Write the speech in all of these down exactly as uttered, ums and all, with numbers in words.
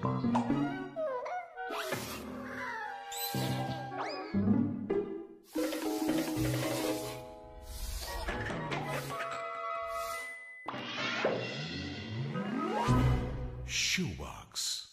Shoebox.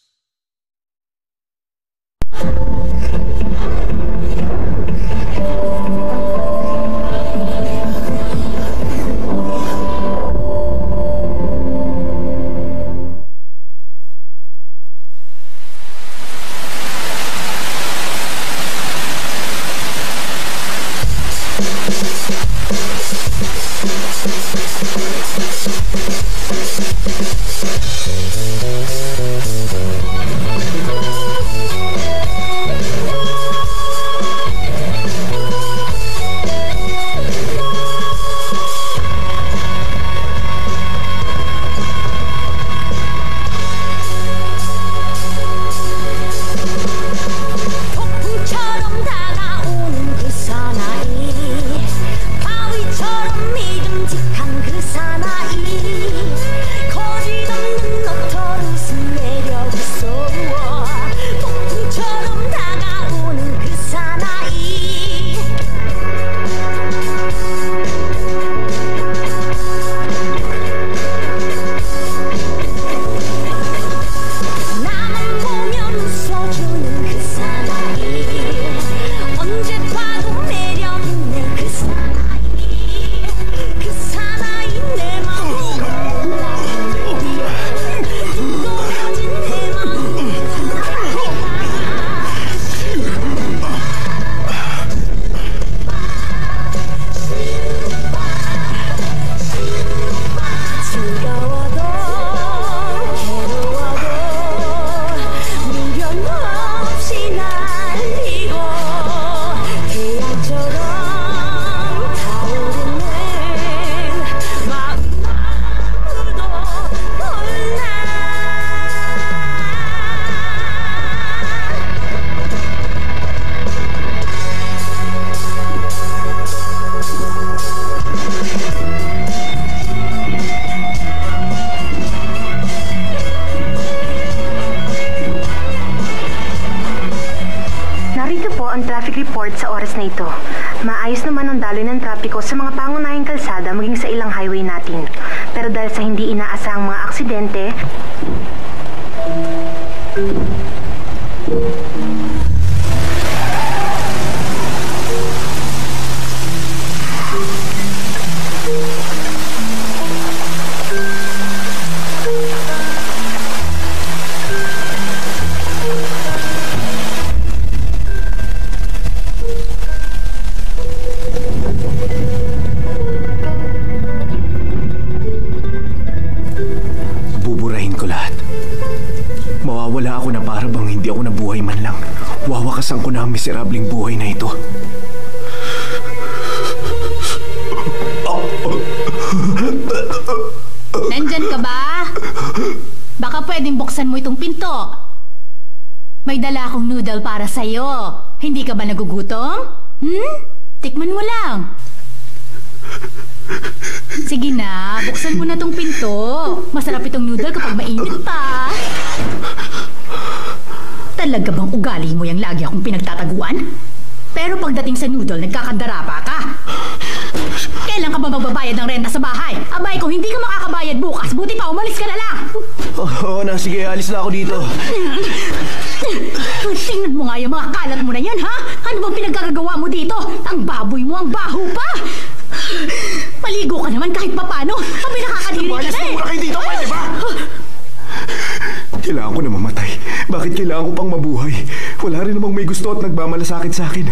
sa oras na ito. Maayos naman ang daloy ng trapiko sa mga pangunahing kalsada maging sa ilang highway natin. Pero dahil sa hindi inaasahang mga aksidente, wawakasan ko na ang miserabling buhay na ito. Nandyan ka ba? Baka pwedeng buksan mo itong pinto. May dala akong noodle para sa'yo. Hindi ka ba nagugutom? Hmm? Tikman mo lang. Sige na, buksan mo na tong pinto. Masarap itong noodle kapag mainit pa. Talaga bang ugali mo yung lagi akong pinagtataguan? Pero pagdating sa noodle, nagkakandarapa ka. Kailan ka ba magbabayad ng renta sa bahay? Abay, kung hindi ka makakabayad bukas, buti pa umalis ka na lang. Oo na, sige, alis na ako dito. Tingnan mo nga yung mga kalat mo na yan, ha? Ano bang pinagkagagawa mo dito? Ang baboy mo, ang baho pa. Maligo ka naman kahit papano. Sabi nakakadiri ka na eh. Alis na muna kayo dito, pwede ba? Kailangan ko na mamatay. Bakit kailangan ko pang mabuhay? Wala rin namang may gusto at nagmamalasakit sa akin.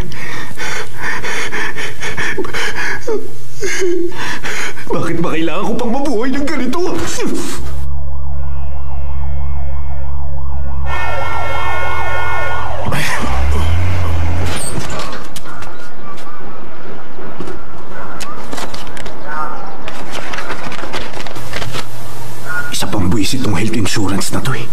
Bakit ba kailangan ko pang mabuhay ng ganito? Isa pang buwisit tong health insurance na to eh.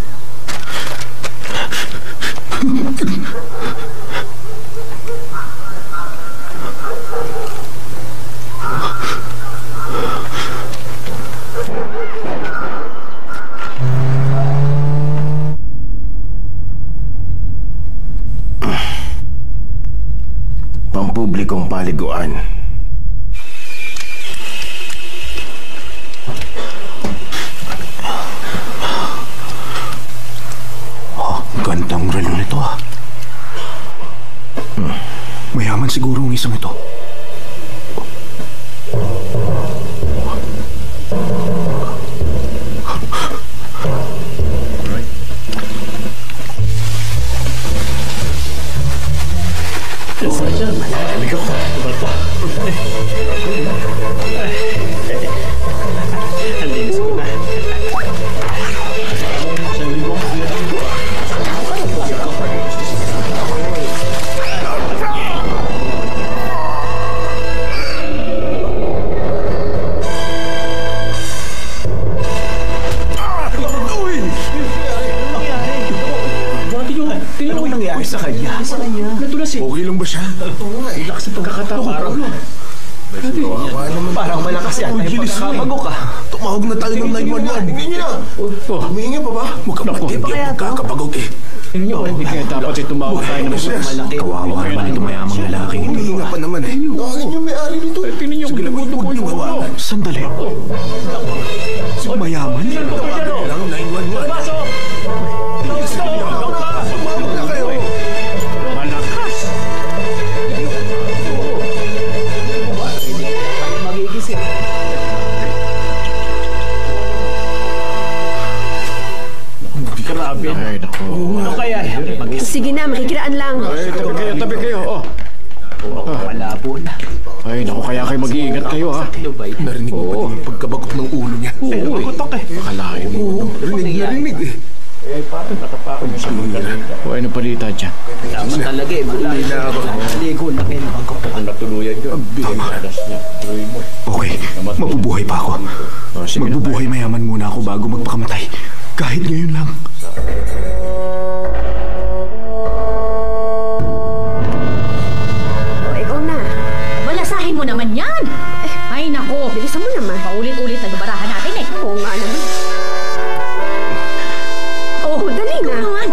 laruan. Oh, gandang relo nito ah. Hmm. Mayaman siguro ang isang ito. Malamig ako. Ang linis ko na. Anong nangyari sa kanya? Okay lang ba siya? Relax sa pagkakatawa. Parang Parang malakas yata yung pagkakabago ka. tumawag na tayo ng nine one one. Humingi na. Humingi pa ba? Mukhang hindi ang pagkakabagog eh. Hindi kaya dapat ito tumawag tayo ng mas malaki. Kawawa naman ito mayamang lalaki. Humingi nga pa naman eh. Tawagin yung may-ari nito. Tingnan niyo, Sige lang, huwag niyong hawakan. Sandali. Mayaman? Tawagan lang nine one one. Tumawag na kayo. Malakas! Magigising. Grabe. Ay, naku. Ano kaya? Sige na, makikiraan lang. Ay, tabi kayo, tabi kayo. Oh. Malabo na. Ay, naku, kaya kayo mag-iingat kayo, ha? Narinig mo pa yung pagkabagok ng ulo niya. Oo, eh. Magutok eh. Akalain mo. Oo, narinig, narinig eh. Eh, parang natapakon niyo sa mga. O, ano balita dyan? Tama talaga eh. Uwi na ako. Maligo na kayo. Ang natuluyan yun. Tama. Tuloy mo. Okay, mabubuhay pa ako. Oh, sige na. Magbubuhay mayaman muna ako bago magpakamatay. Kahit ngayon lang. O, ikaw na. Walasahin mo naman yan. Ay, nako. Bilisan mo naman. Paulit-ulit nagbabarahan natin eh. Oo nga naman. Oh, dali na. naman.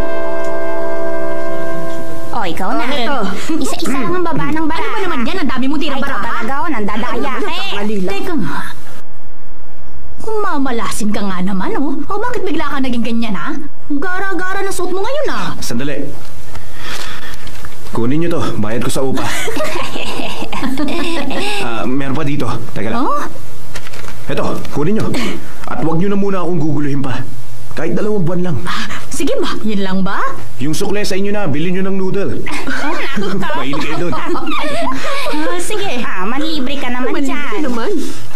O, ikaw na. Oh, ito. Isa-isa lang ang baba ng baraha. Ano ba naman yan? Ang dami mong Ay, tirang ikaw baraha. talaga ako, nandadaya ka eh. Alila. Teka nga. Mamalasin ka nga naman, oh. O bakit bigla ka naging ganyan, ha? Gara-gara na suot mo ngayon, ah. Sandali. Kunin niyo to. Bayad ko sa upa. Ah, meron pa dito. Teka lang. Oh? Eto, kunin niyo. At huwag niyo na muna akong guguluhin pa. Kahit dalawang buwan lang. Sige ba? Yun lang ba? Yung sukle sa inyo na, bilhin niyo ng noodle. Mahilig kayo doon. Ah, sige. Ah, manlibre ka naman Malibre dyan. naman.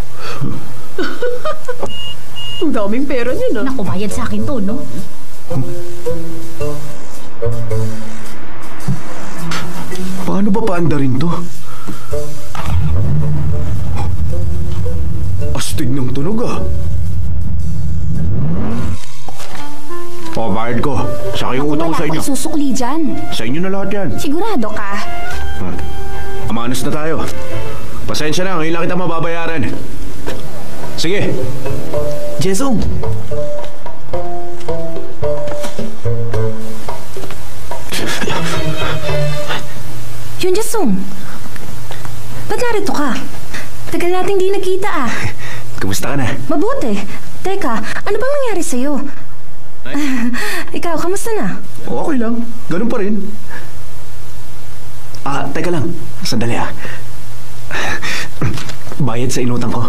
Ang daming pera niya na. Naku, bayad sa akin to, no? Paano ba paandarin to? Astig ng tunog ah. O, bayad ko. Sa yung utang ko Wala sa inyo. akong susukli dyan. Sa inyo na lahat yan. Sigurado ka. Ah, Amanas na tayo. Pasensya na, ngayon lang kita mababayaran. Sige. Jesong! Yun, Jasong. Ba't narito ka? Tagal nating di nakita ah. Kumusta ka na? Mabuti. Teka, ano bang nangyari sa'yo? Ikaw, kamusta na? O, okay lang. Ganun pa rin. Ah, teka lang. Sandali ah. Bayad sa inutang ko.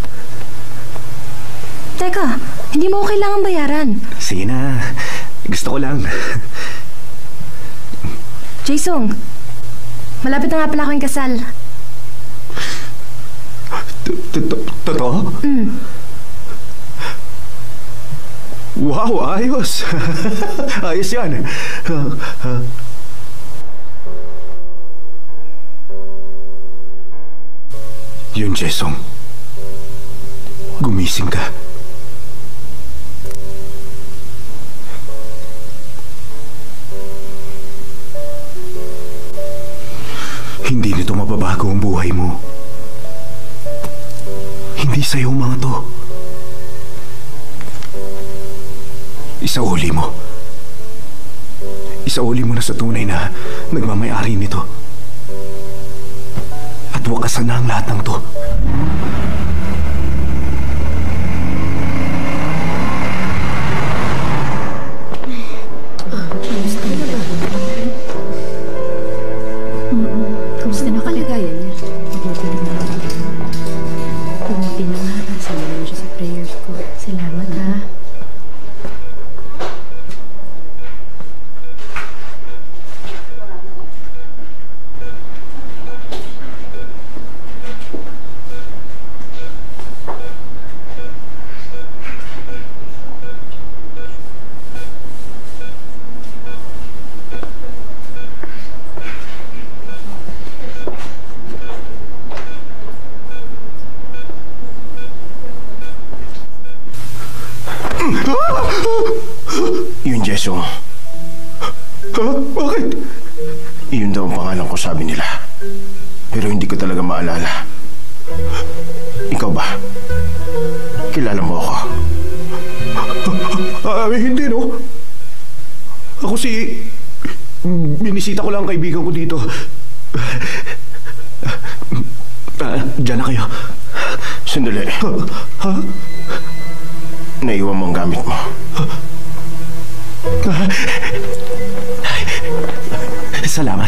Teka, hindi mo ko kailangan bayaran. Sige na. Gusto ko lang. Jason, malapit na nga pala akong kasal. Totoo? Mm. Wow, ayos. Ayos yan. Yun, Jesong. Gumising ka. Hindi nito mababago ang buhay mo. Hindi sa'yo mga to. Isauli mo. Isauli mo na sa tunay na nagmamayari nito. At wakasan na ang lahat ng to. Kamusta na kalagayan niya? Mabuti naman. Mabuti na nga. Kasama naman siya sa prayers ko. Salamat ha. Yun, Jesong. Ha? Bakit? Iyon daw ang pangalan ko, sabi nila. Pero hindi ko talaga maalala. Ikaw ba? Kilala mo ako? Ah, hindi, no? Ako si... Binisita ko lang ang kaibigan ko dito. Ah, diyan na kayo. Sandali. Ha? Naiwan mo ang gamit mo. Salamat.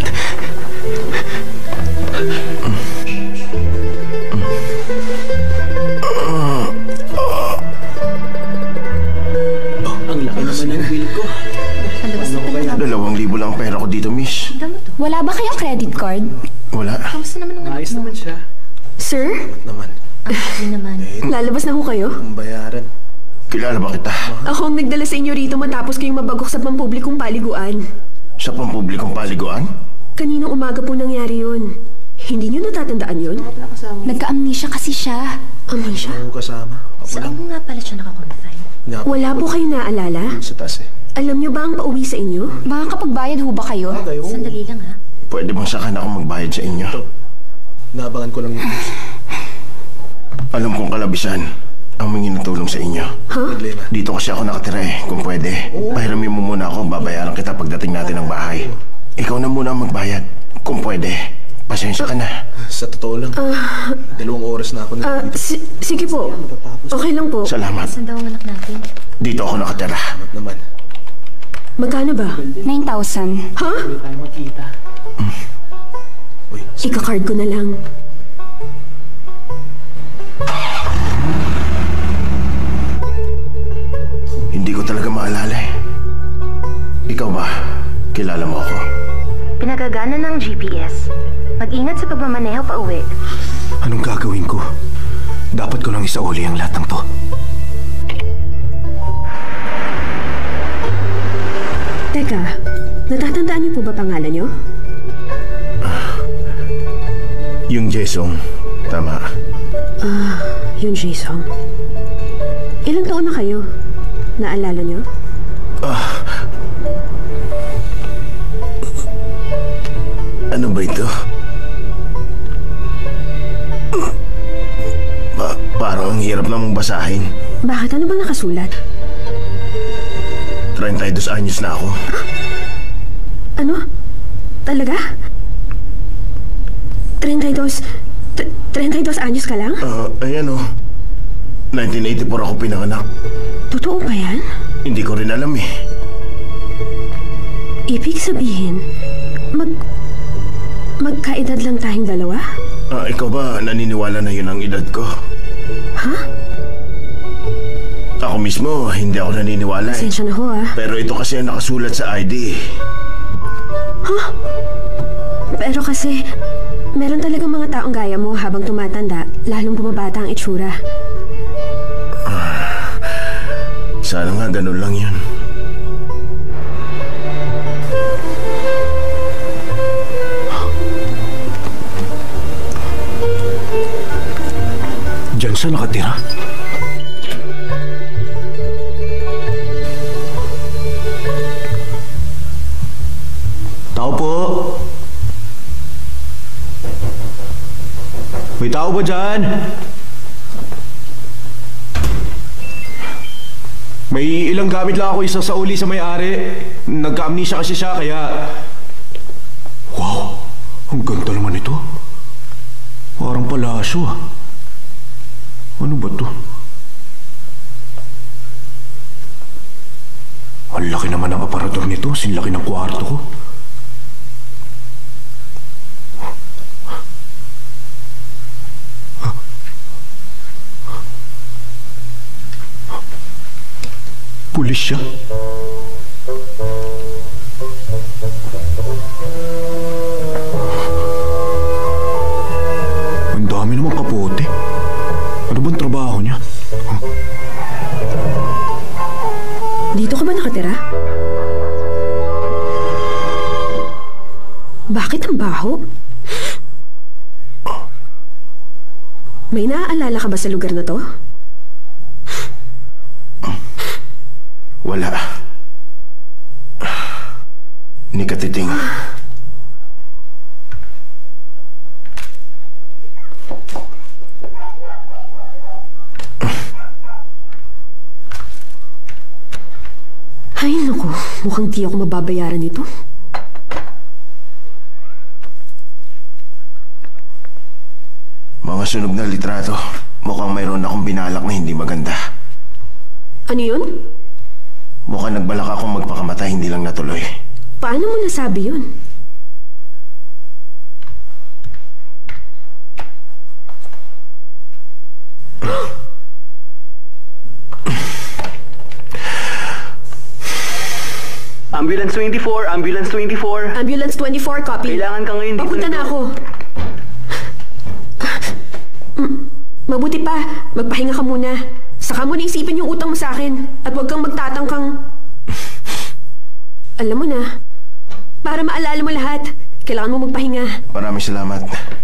Ang laki naman ng bill ko. Dalawang libo lang ang pera ko dito, miss. Wala ba kayong credit card? Wala. Kamusta naman ang Ayos naman siya. Sir, Naman. Hindi naman. lalabas na ho kayo? Ang bayaran. Kilala ba kita? Ako ang nagdala sa inyo rito matapos kayong mabagok sa pampublikong paliguan. Sa pampublikong paliguan? Kaninang umaga po nangyari yun. Hindi niyo natatandaan yun? Nagka-amnesia kasi siya. Amnesia? Ako kasama. Ako lang. Saan mo nga pala siya nakakonfine? Nga, Wala po kayong naalala? Sa taas eh. Alam niyo ba ang pauwi sa inyo? Makakapagbayad ho ba kayo? Sandali lang ha. Pwede bang saka na ako magbayad sa inyo? Naabangan ko lang yung news. Alam kong kalabisan ang humingi ng tulong sa inyo. Problema. Dito kasi ako nakatira eh, kung pwede. Pahiramin mo muna ako, babayaran kita pagdating natin ng bahay. Ikaw na muna ang magbayad, kung pwede. Pasensya ka na. Sa totoo lang. Dalawang oras na ako Ah, nandito. si- sige po. Okay lang po. Salamat. Saan daw ang anak natin? Dito ako nakatira. Naman. Magkano ba? nine thousand. Ha? Pwede tayo magkita. Uy, Ika-card ko na lang. Hindi ko talaga maalala eh. Ikaw ba? Kilala mo ako? Pinagagana ng G P S. Mag-ingat sa pagmamaneho pa uwi. Anong gagawin ko? Dapat ko nang isauli ang lahat ng to. Teka, natatandaan niyo po ba pangalan niyo? Yung Jesong. Tama. Ah, yung Jason. Ilang taon na kayo? Naalala niyo? Ano ba ito? Ba parang ang hirap namang basahin. Bakit? Ano bang nakasulat? thirty-two anyos na ako. Ano? Talaga? thirty-two... t- thirty-two anyos ka lang? Ah, ayan oh. nineteen eighty-four ako pinanganak. Totoo ba yan? Hindi ko rin alam eh. Ibig sabihin, mag... magkaedad lang tayong dalawa? Ah, ikaw ba naniniwala na yun ang edad ko? Ha? Ako mismo, hindi ako naniniwala eh. Pasensya na ho ah. Pero ito kasi ang nakasulat sa I D. Pero kasi, meron talagang mga taong gaya mo habang tumatanda, lalong bumabata ang itsura. Sana nga ganun lang yun. Diyan siya nakatira. Tao po. May tao ba dyan? May ilang gamit lang ako isa sa uli sa may-ari. Nagka-amnesia kasi siya, kaya... Wow! Ang ganda naman ito. palasyo ah. Ano ba to? Ang laki naman ng aparador nito. Sinlaki ng kwarto ko. Pulis siya. Ang dami naman kapote. Ano bang trabaho niya? Huh? Dito ka ba nakatira? Bakit ang baho? May naaalala ka ba sa lugar na to? Wala. Ni katiting. Ay, naku. Mukhang di ako mababayaran nito. Mga sunog na litrato. Mukhang mayroon akong binalak na hindi maganda. Ano yun? Mukhang nagbalak akong magpakamatay, hindi lang natuloy. Paano mo nasabi yun? Ambulance twenty-four, Ambulance twenty-four. Ambulance twenty-four, copy. Kailangan ka ngayon dito. Papunta na ako. Mm, Mabuti pa, magpahinga ka muna. Saka mo naisipin yung utang mo sa akin. At huwag kang magtatangkang... Alam mo na, para maalala mo lahat, kailangan mo magpahinga. Maraming salamat.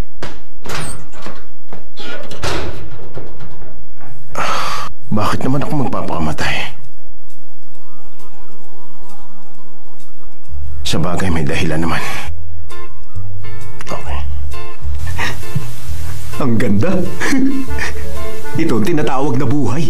Bakit naman ako magpapakamatay? Sa bagay, may dahilan naman. Okay. Ang ganda. Ito ang tinatawag na buhay.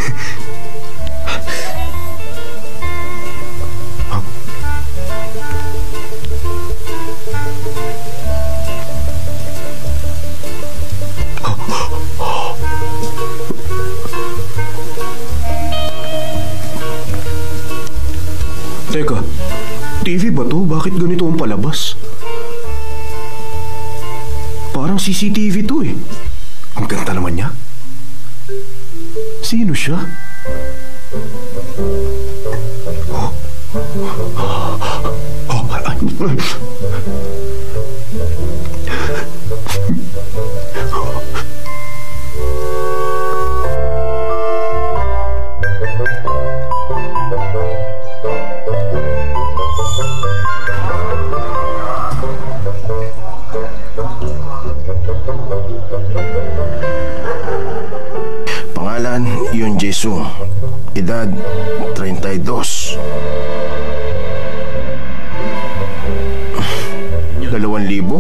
Teka, T V ba to? Bakit ganito ang palabas? Parang C C T V to eh. Ang ganda naman niya. Sino siya? Oh. Oh, ay. Pangalan, Yun Jesu. Edad, thirty-two. Dalawang libo?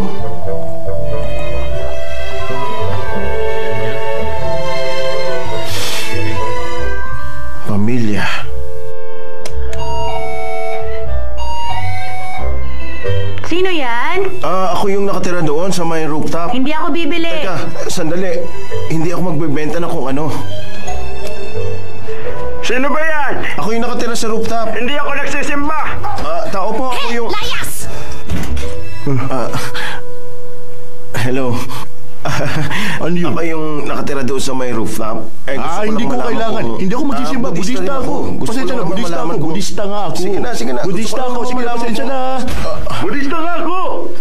Pamilya. Sino yan? Ah, ako yung nakatira doon sa may rooftop. Hindi ako bibili. Teka, sandali. Hindi ako magbebenta na kung ano. Sino ba yan? Ako yung nakatira sa rooftop. Hindi ako nagsisimba. Ah, tao po ako yung... Layas! Ah, hello. Ano yun? Ako yung nakatira doon sa may rooftop. Eh, gusto Ah, ko hindi lang ko malaman kailangan. kung- Hindi ako magsisimba. Ah, Budista rin ako. Gusto Pasensya ko na, lang budista malaman ako. kung- Budista nga ako. Sige na, sige na. Gusto Budista ko lang ako. Sige na, malaman pasensya kung- na. Budista nga ako.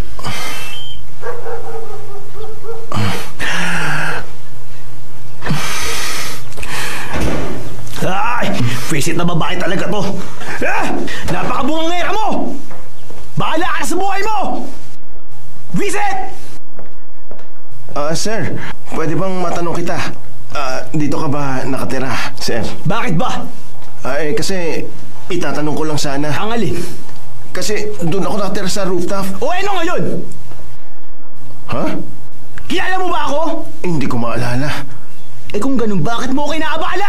Ay! Visit na babae talaga to. Ah! Napakabungangera mo! Bahala ka na sa buhay mo! Visit! Ah, sir, pwede bang matanong kita? Ah, dito ka ba nakatira, sir? Bakit ba? Ah, eh, kasi itatanong ko lang sana. Ang alin? Kasi doon ako nakatira sa rooftop. O ano ngayon? Ha? Kilala mo ba ako? Hindi ko maalala. Eh kung ganun, bakit mo ako inaabala?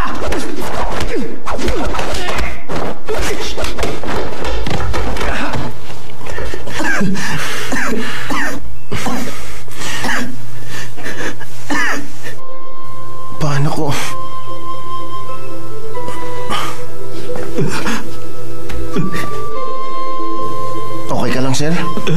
Okay ka lang, sir?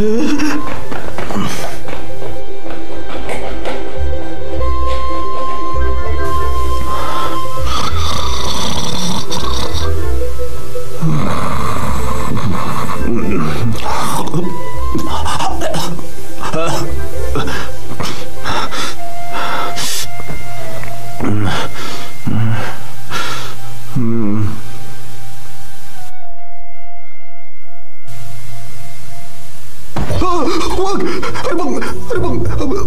Wag! Ano bang... Ano bang...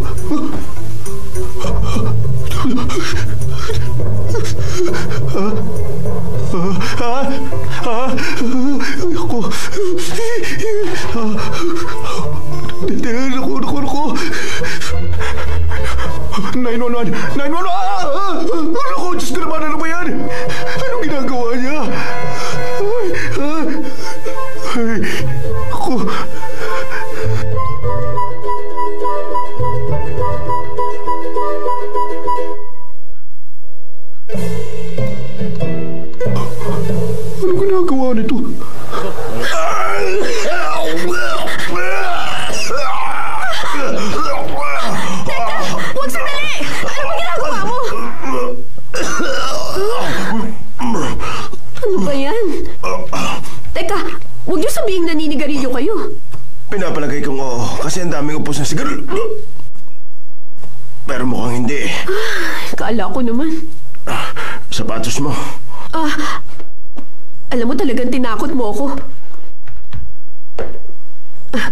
Ha? Ha? Ha? Ako... Naku, naku, naku! nine one one! nine one one! Naku, Diyos ko naman, ano ba yan? Anong ginagawa niya? Ay, ay, ay, ako... Ano ginagawa nito? Huwag sandali! Ano ba ginagawa mo? Ano ba yan? Teka, huwag niyo sabihing naninigarilyo kayo. Pinapalagay kong oo kasi ang daming upos na sigarilyo. Pero mukhang hindi. Kaala ko naman. Sapatos mo. Ah, alam mo talagang tinakot mo ako. Ah,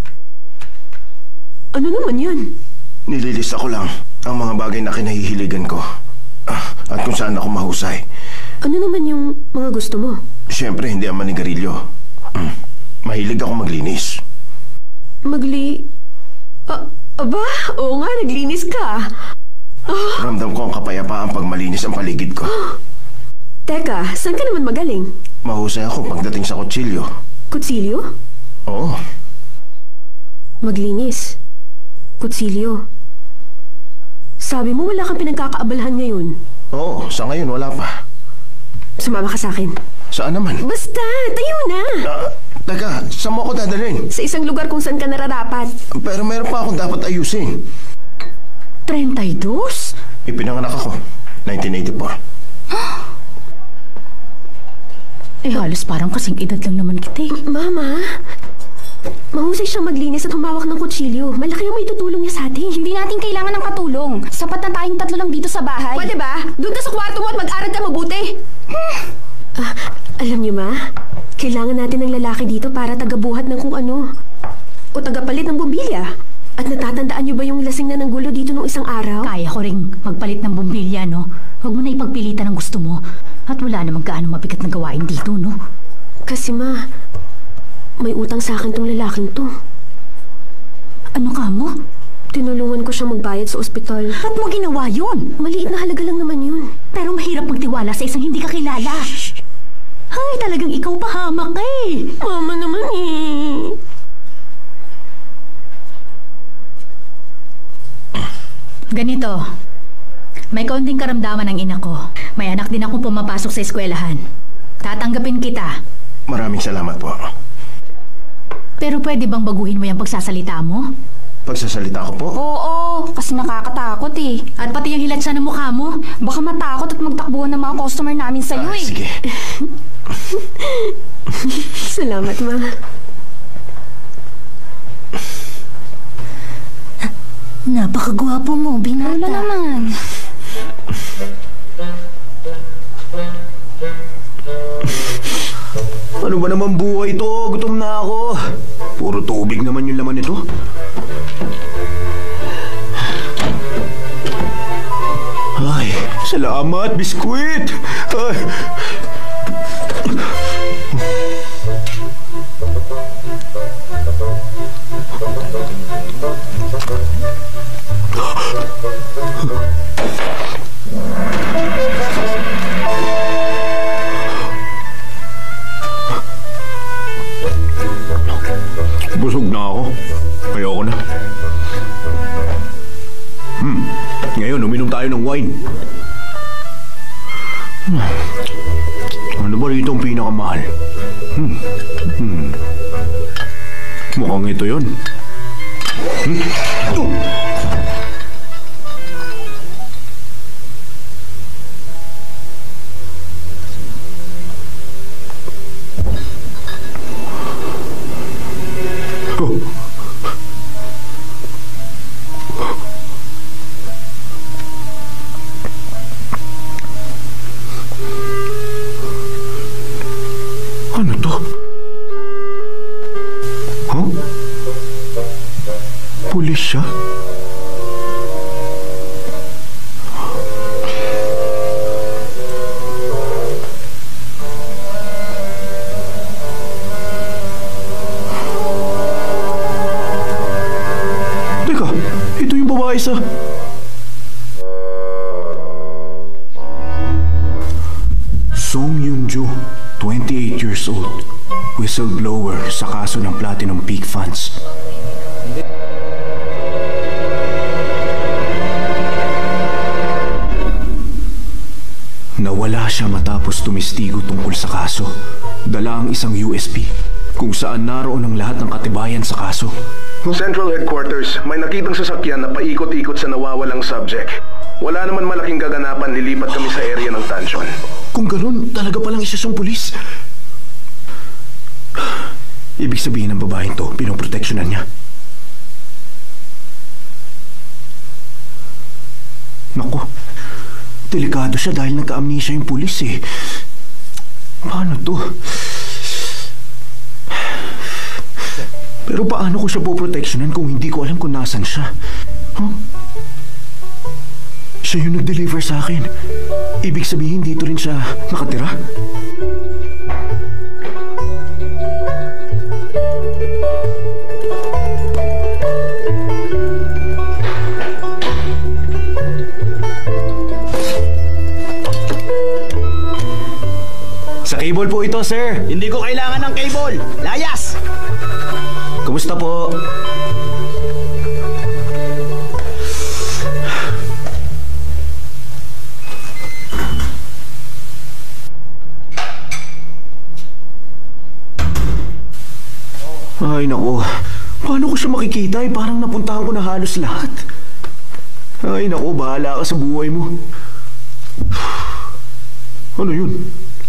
ano naman yan? Nililista ko lang ang mga bagay na kinahihiligan ko. Ah, at kung saan ako mahusay. Ano naman yung mga gusto mo? Siyempre, hindi ang manigarilyo. Hmm. Mahilig ako maglinis. Magli... Ah, aba, oo nga, naglinis ka. Ah, Ramdam ko ang kapayapaan pag malinis ang paligid ko. teka, saan ka naman magaling? Mahusay ako pagdating sa kutsilyo. Kutsilyo? Oo. Maglinis. Kutsilyo. Sabi mo wala kang pinagkakaabalahan ngayon. Oo, sa ngayon wala pa. Sumama ka sa akin. Saan naman? Basta, tayo na. Ah, teka, saan mo ako dadalhin? Sa isang lugar kung saan ka nararapat. Pero meron pa akong dapat ayusin. thirty-two? Ipinanganak ako, nineteen eighty-four. Eh, halos parang kasing edad lang naman kita eh. Mama, mahusay siyang maglinis at humawak ng kutsilyo. Malaki ang may tutulong niya sa atin. Hindi natin kailangan ng katulong. Sapat na tayong tatlo lang dito sa bahay. Pwede ba? Doon ka sa kwarto mo at mag-aral ka mabuti. Ah, alam niyo ma, kailangan natin ng lalaki dito para tagabuhat ng kung ano. O tagapalit ng bumbilya. At natatandaan niyo ba yung lasing na ng gulo dito nung isang araw? Kaya ko ring magpalit ng bumbilya, no? Huwag mo na ipagpilitan ang gusto mo. At wala namang gaano mabigat na gawain dito, no? Kasi ma, may utang sa akin tong lalaking to. Ano ka mo? Tinulungan ko siya magbayad sa ospital. Ba't mo ginawa yun? Maliit na halaga lang naman yun. Pero mahirap magtiwala sa isang hindi ka kilala. Ay, talagang ikaw pahamak eh. Mama naman eh. Ganito, may kaunting karamdaman ang ina ko. May anak din akong pumapasok sa eskwelahan. Tatanggapin kita. Maraming salamat po. Pero pwede bang baguhin mo yung pagsasalita mo? Pagsasalita ko po? Oo, kasi nakakatakot eh. At pati yung hilat sa ng mukha mo. Baka matakot at magtakbuhan ng mga customer namin sa'yo Ah, eh. sige. Salamat ma. Napakagwapo mo, binata. Wala naman. Ano ba naman buhay ito? Gutom na ako. Puro tubig naman yung laman nito. Ay, salamat, biskwit. Ay. Busog na ako. Ayoko na. Hmm. Ngayon, uminom tayo ng wine. Hmm. Ano ba ba rito ang pinakamahal? Hmm. Hmm. Mukhang ito yun. Hmm? Oh! Oh. Ano to? Huh? Pulis siya? Teka, ito yung babae sa... Song Yunju, twenty-eight years old, whistleblower sa kaso ng Platinum Peak Funds. Nawala siya matapos tumistigo tungkol sa kaso. Dala ang isang U S B kung saan naroon ang lahat ng katibayan sa kaso. Central Headquarters, may nakitang sasakyan na paikot-ikot sa nawawalang subject. Wala naman malaking kaganapan, lilipat kami sa area ng tansyon. Kung ganun, talaga palang isa siyang pulis. Ibig sabihin ng babaeng to, pinoproteksyonan niya. Naku, delikado siya dahil nagka-amnesia yung pulis eh. Paano to? Pero paano ko siya poproteksyonan kung hindi ko alam kung nasan siya? Huh? Siya yung nag-deliver sa akin. Ibig sabihin dito rin siya nakatira? Sa cable po ito, sir. Hindi ko kailangan ng cable. Layas! Kumusta po? Ay, naku. Paano ko siya makikita eh? Parang napuntahan ko na halos lahat. Ay, naku. Bahala ka sa buhay mo. Ano yun?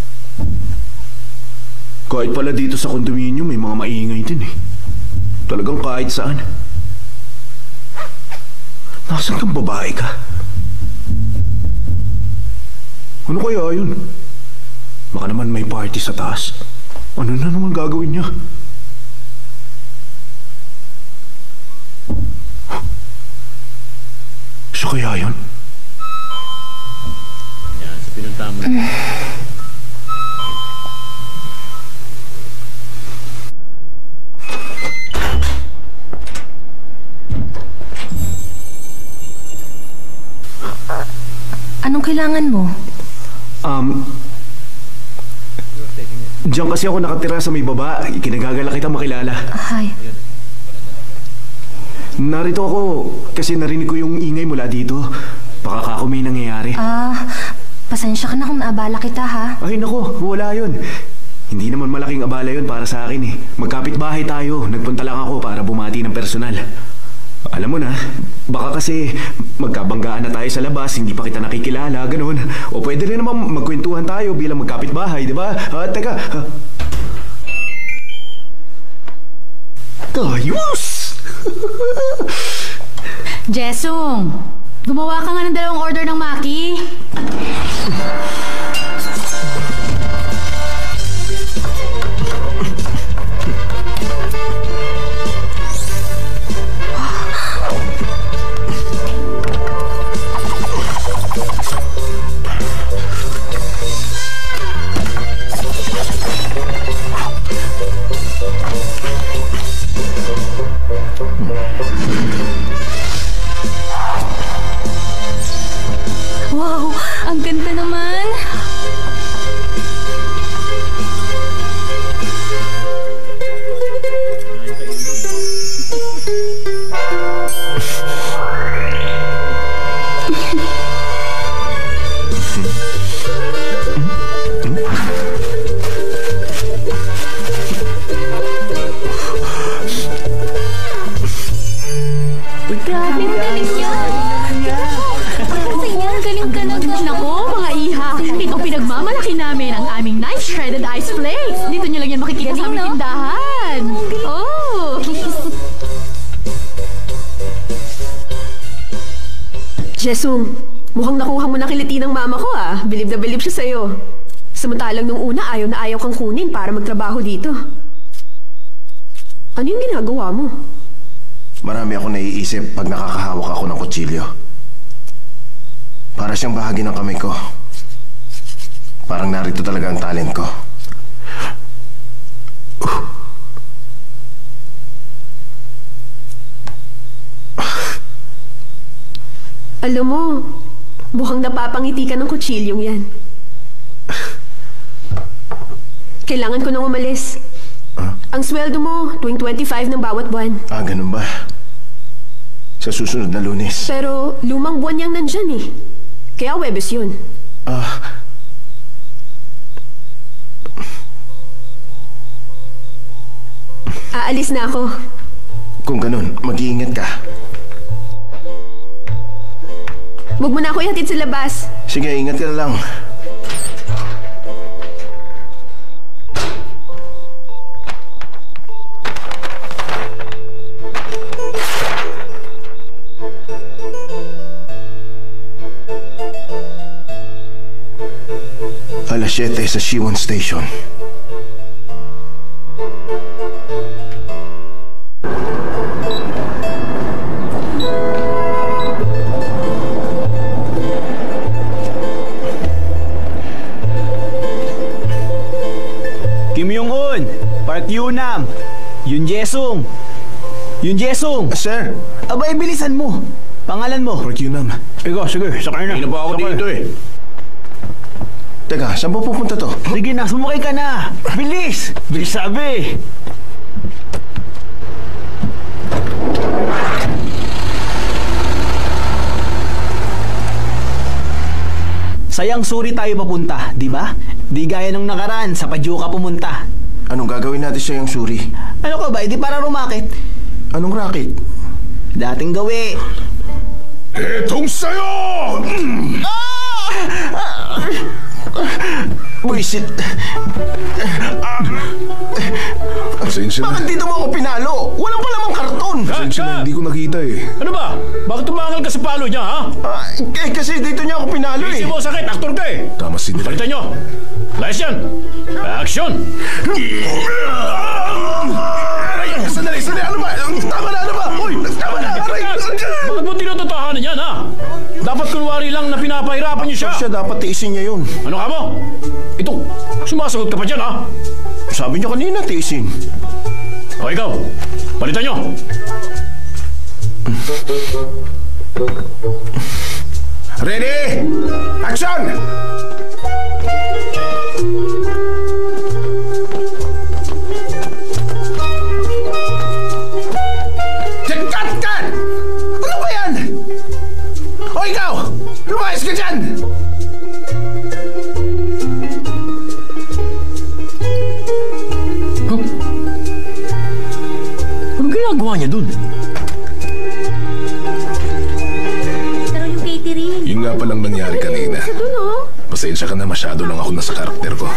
Kahit pala dito sa kondominium, may mga maingay din eh. Talagang kahit saan. Nasaan kang babae ka? Ano kaya yun? Baka naman may party sa taas. Ano na naman gagawin niya? Siya kaya yun? Yan, sa pinunta mo. Anong kailangan mo? Um, diyan kasi ako nakatira sa may baba. Kinagagala kita makilala. Hi. Narito ako kasi narinig ko yung ingay mula dito. Baka kako may nangyayari. Ah, pasensya ka na kung naabala kita, ha? Ay nako, wala yun. Hindi naman malaking abala yun para sa akin eh. Magkapit bahay tayo. Nagpunta lang ako para bumati ng personal. Alam mo na, baka kasi magkabanggaan na tayo sa labas, hindi pa kita nakikilala, ganun. O pwede rin naman magkwentuhan tayo bilang magkapit bahay, di ba? Ah, teka. Ah. Ayos! Jessong, gumawa ka nga ng dalawang order ng Maki. Wow, ang ganda naman. itong pinagmamalaki namin ang aming nice shredded ice flakes. Dito nyo lang yan makikita sa aming tindahan. Oh! Jesung, mukhang nakuha mo na kiliti ng mama ko ah. Bilib na bilib siya sa'yo. Samantalang nung una ayaw na ayaw kang kunin para magtrabaho dito. Ano yung ginagawa mo? Marami ako naiisip pag nakakahawak ako ng kutsilyo. Para siyang bahagi ng kamay ko. Parang narito talaga ang talent ko. Alam mo, mukhang napapangiti ka ng kutsilyong yan. Kailangan ko nang umalis. Huh? Ang sweldo mo, tuwing twenty-five ng bawat buwan. Ah, ganun ba? Sa susunod na Lunes. Pero lumang buwan niyang nandyan eh. Kaya Webes yun. Ah... Aalis na ako. Kung ganun, mag-iingat ka. Huwag mo na ako ihatid sa labas. Sige, ingat ka na lang. Alas siyete sa Shiwon Station. Kim Yong-un, Park Yunam, Yun Jesung. Yun Jesung. Sir. Abay, bilisan mo. Pangalan mo? Park Yunam. Ikaw, sige, sakay na. Hindi na pa ako Sakay. dito eh. Teka, saan po pupunta to? Sige na, sumakay ka na. Bilis! Bilis sabi. Sayang suri tayo papunta, di ba? Di gaya nung nakaraan, sa Padyo ka pumunta. Anong gagawin natin sa yung suri? Ano ka ba, di para rumakit? Anong racket? Dating gawi. Etong sa'yo! Buisit. Pasensya na. Bakit dito mo ako pinalo? Walang pa lamang karton. Pasensya na, hindi ko nakita eh. Ano ba? Bakit tumangal ka sa palo niya, ha? Ah, eh, kasi dito niya ako pinalo eh. Isip mo sakit, aktor ka eh. Tama si Direk. Palitan nyo. Layas yan. Action! Aray, sandali, sandali. Ano ba? Tama na, ano ba? Uy, tama na. Aray. Bakit mo tinutotohanan yan, ha? Dapat kunwari lang na pinapahirapan niyo siya. Siya dapat tiisin niya yun. Ano ka mo? Ito, sumasagot ka pa dyan, ha? Sabi niya kanina, tiisin. O ikaw, palitan nyo. Ready? Action! Cut, cut! Ano ba yan? O ikaw, lumayas ka dyan! Huh? Anong ginagawa niya dun? Pero yung catering. Yun nga palang nangyari kanina. Pasensya ka na, masyado lang ako nasa karakter ko.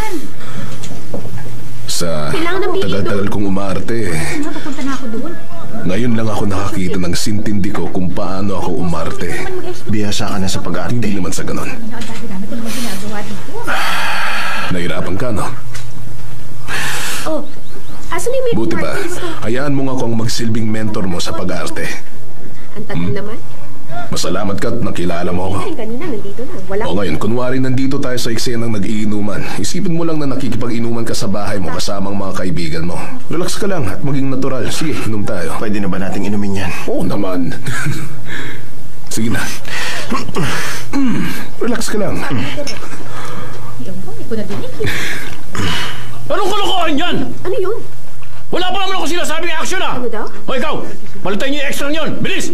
Sa tagal-tagal kong umarte eh. Papunta na ako doon. Ngayon lang ako nakakita ng sintindi ko kung paano ako umarte. Biyasa ka na sa pag-arte. Hindi naman sa ganon. Dami ko naman ginagawa dito. Nahirapan ka, no? Oh, asan yung may Buti ba, hayaan mo nga akong magsilbing mentor mo sa pag-arte. Ang tagal naman. Masalamat ka at nakilala mo ako. Ay, kanina nandito na. Wala. O ngayon, kunwari nandito tayo sa eksenang nag-iinuman. Isipin mo lang na nakikipag-inuman ka sa bahay mo kasamang mga kaibigan mo. Relax ka lang at maging natural. Sige, inom tayo. Pwede na ba nating inumin yan? Oo naman. Sige na. Relax ka lang. Yung ko, hindi ko na dinig. Anong kalokohan yan? Ano yun? Wala pa naman ako sinasabing action, ha? Ano daw? O ikaw, palitan niyo yung extra niyon. Bilis!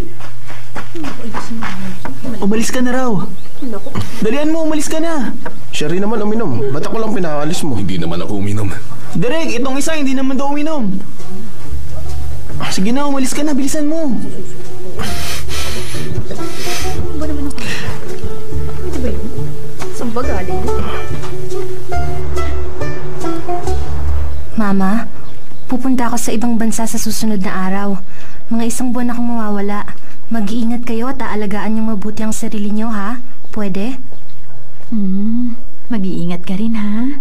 Umalis ka na raw. Naku. Dalian mo, umalis ka na. Siya rin naman uminom. Ba't ako lang pinakalis mo? Hindi naman ako uminom. Direk, itong isa hindi naman daw uminom. Sige na, umalis ka na, bilisan mo. Ba naman ako? Ito ba yun? Saan ba galing? Mama, pupunta ako sa ibang bansa sa susunod na araw. Mga isang buwan akong mawawala. Mag-iingat kayo at aalagaan yung mabuti ang sarili niyo, ha? Pwede? Hmm, mag-iingat ka rin, ha?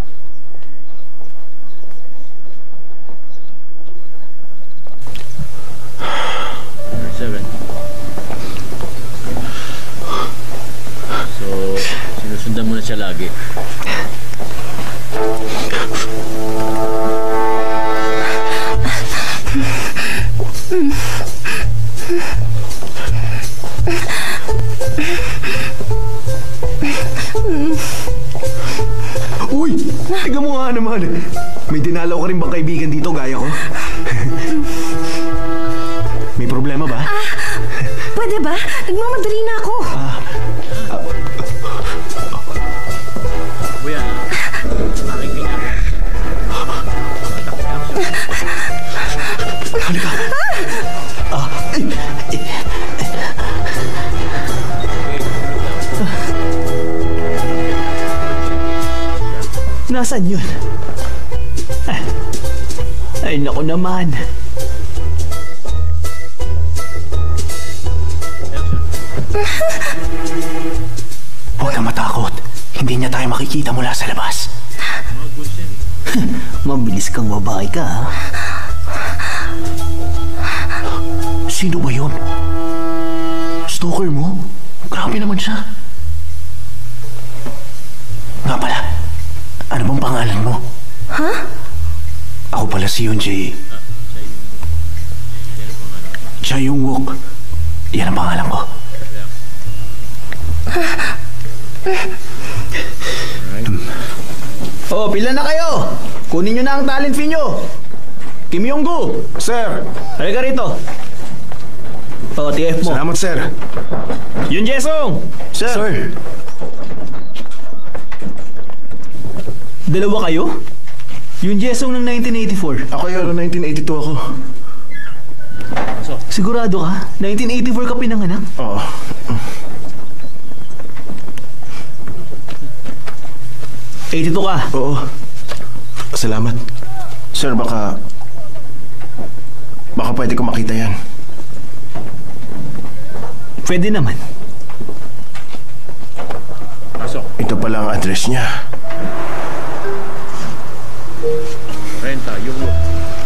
Seven. So, sinusundan mo na siya lagi. Uy! Tiga mo nga naman. May dinalaw ka rin bang kaibigan dito gaya ko? May problema ba? Ah, pwede ba? Nagmamadali na ako. Ah, ah, Kuya, nakikita. halika. Ah, eh, eh. Nasaan yun? Ah, ay, naku naman. Huwag kang matakot. Hindi niya tayo makikita mula sa labas. Mabilis kang babae ka, ha? Sino ba yun? Stalker mo? Grabe naman siya. Nga pala, ano bang pangalan mo? Ha? Ako pala si Yunji. Cha Yung Wook. Yan ang pangalan ko. Oh, pila na kayo! Kunin nyo na ang talent fee nyo! Kim Yong-gu! Sir! Halika rito! Oh, T F mo. Salamat, sir. Yun, Jesong! Sir! Sir! Dalawa kayo? Yun, Jesong ng nineteen eighty-four. Ako yun, nineteen eighty-two ako. Sigurado ka? nineteen eighty-four ka pinanganak? Oo. eighty-two ka? Oo. Salamat. Sir, baka... Baka pwede ko makita yan. Pwede naman. Pasok. Ito pala ang address niya. Renta, yung look.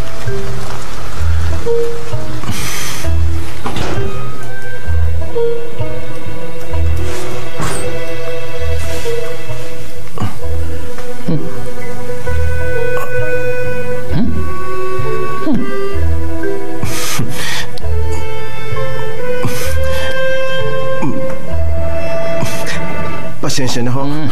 Pasensya na ho. Mm.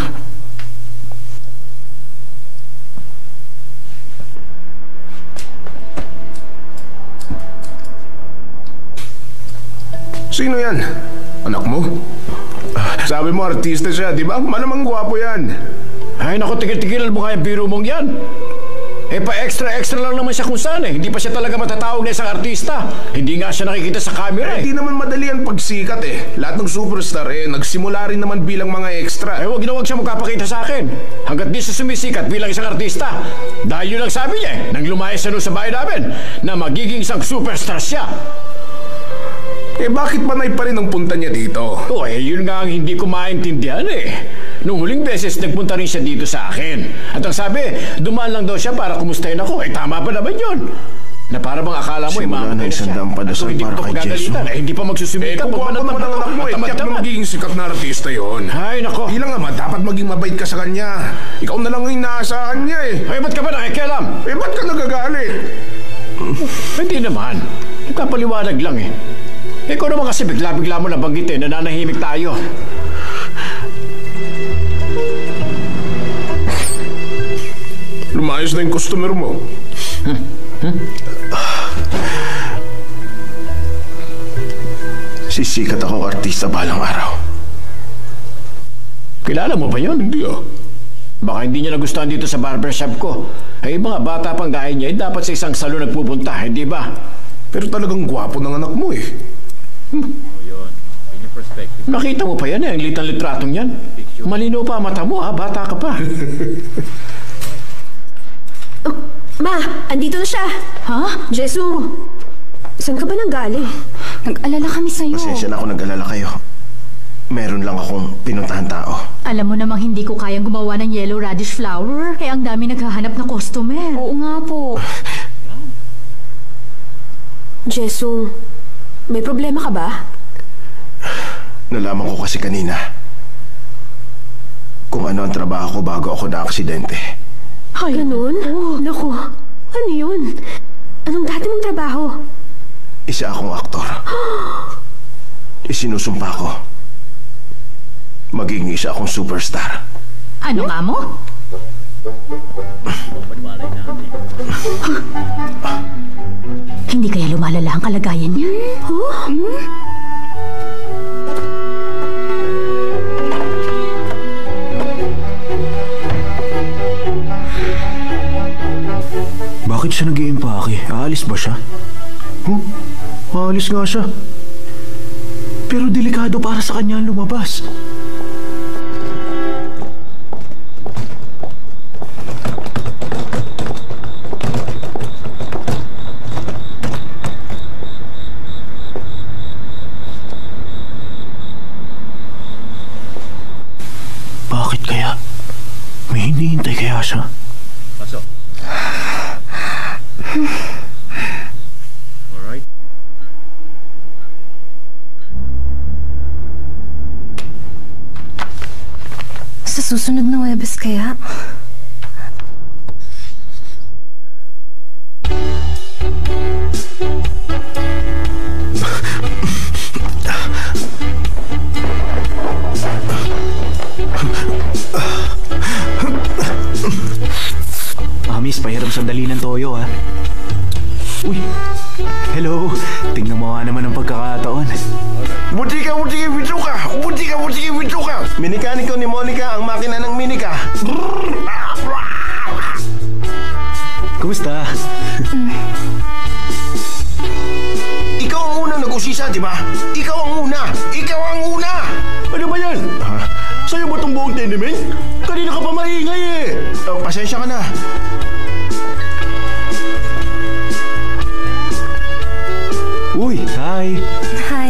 Sino yan? Anak mo? Sabi mo artista siya, di ba? Malamang gwapo yan. Ay, naku, tigil-tigilan mo kaya biro mong yan. Eh, pa-extra-extra lang naman siya kung saan eh. Hindi pa siya talaga matatawag na isang artista. Hindi nga siya nakikita sa camera Eh, eh. di naman madali ang pagsikat eh. Lahat ng superstar eh, nagsimula rin naman bilang mga extra. Eh, wag na wag siya magpapakita sa akin. Hanggat di siya sumisikat bilang isang artista. Dahil yun ang sabi niya eh, nang lumayas siya doon sa bahay namin, na magiging isang superstar siya. Eh, bakit panay pa rin ang punta niya dito? O eh, yun nga ang hindi ko maintindihan eh. Nung huling beses, nagpunta rin siya dito sa akin. At ang sabi, dumaan lang daw siya para kumustahin ako. Eh, tama pa naman yun. Na para bang akala mo, Simula imamatay ng na siya. isang daang padasal At kung hindi para ko kay pagagalitan, Jesu. eh, hindi pa Eh, magsusumika. kung gwapo naman ang anak mo eh, tiyak na magiging sikat na artista yon. Ay, nako. Bilang ama, dapat maging mabait ka sa kanya. Ikaw na lang ang inaasahan niya eh. Ay, ba't ka ba nakikialam? Eh, ba't ka nagagalit? Hindi naman. Nagpapaliwanag lang eh. Ikaw naman kasi bigla-bigla mo nabanggitin na nanahimik tayo. Lumayos na yung customer mo. Hmm? Hmm? Sisikat ako artista balang araw. Kilala mo ba yun? Hindi ah. Baka hindi niya nagustuhan dito sa barbershop ko. Ay, mga bata pang gaya niya, eh, dapat sa isang salon nagpupunta, hindi ba? Pero talagang gwapo ng anak mo eh. Hmm. Nakita mo pa yan eh, ang litang litratong yan. Malinaw pa ang mata mo ha, bata ka pa. Oh, Ma, andito na siya. Ha? Jesu, saan ka ba nanggaling? Nag-alala kami sa'yo. Pasensya na ako nag-alala kayo. Meron lang akong pinuntahan tao. Alam mo namang hindi ko kayang gumawa ng yellow radish flower. Kaya ang dami naghahanap na customer. Oo nga po. Jesu, may problema ka ba? Nalaman ko kasi kanina kung ano ang trabaho ko bago ako na-aksidente. Ay, ganun? Oh. Naku, ano yun? Anong dati mong trabaho? Isa akong aktor. Isinusumpa ko. Magiging isa akong superstar. Ano nga mo? Hindi kaya lumalala ang kalagayan niya? Huh? Hmm? Bakit siya nag-iimpake? Aalis ba siya? Huh? Aalis nga siya. Pero delikado para sa kanya ang lumabas. Bakit kaya? May hinihintay kaya siya? Pasok. Alright. Sa susunod na Huwebes kaya? Ah, miss, pahiram sandali ng toyo, ha? Uy! Hello! Tingnan mo nga naman ang pagkakataon. Butika, butika, bituka! Butika, butika, bituka! Minikaniko ni Monica ang makina ng minika. Kumusta? Ikaw ang unang nag-usisa, di ba? Ikaw ang una! Ikaw ang una! Ano ba yan? Ha? Sa'yo ba itong buong tenement? Kanina ka pa maingay eh. Oh, pasensya ka na. Uy, hi! Hi.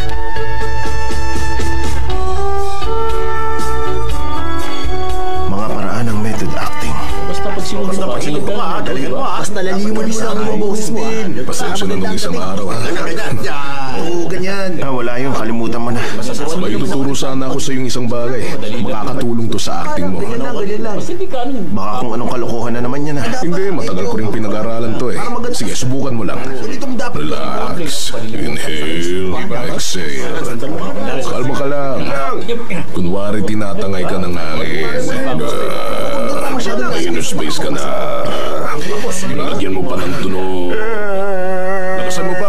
Mga paraan ng method acting. Basta pag sinunod na pagsinod ka ha, galingan mo ha. Basta laliman mo lang ang boses mo ha. Pasensya na nung isang araw, ha? Oo, ganyan. Ah, wala yun. Kalimutan mo na. May tuturo sana ako sa yung isang bagay. Makakatulong to sa acting mo. Baka kung anong kalokohan na naman yan ah. Hindi, matagal ko rin pinag-aralan to eh. Sige, subukan mo lang. Relax. Inhale. Exhale. Kalma ka lang. Kunwari tinatangay ka ng hangin. Inner space ka na. Nalagyan mo pa ng tunog. Lakasan mo pa.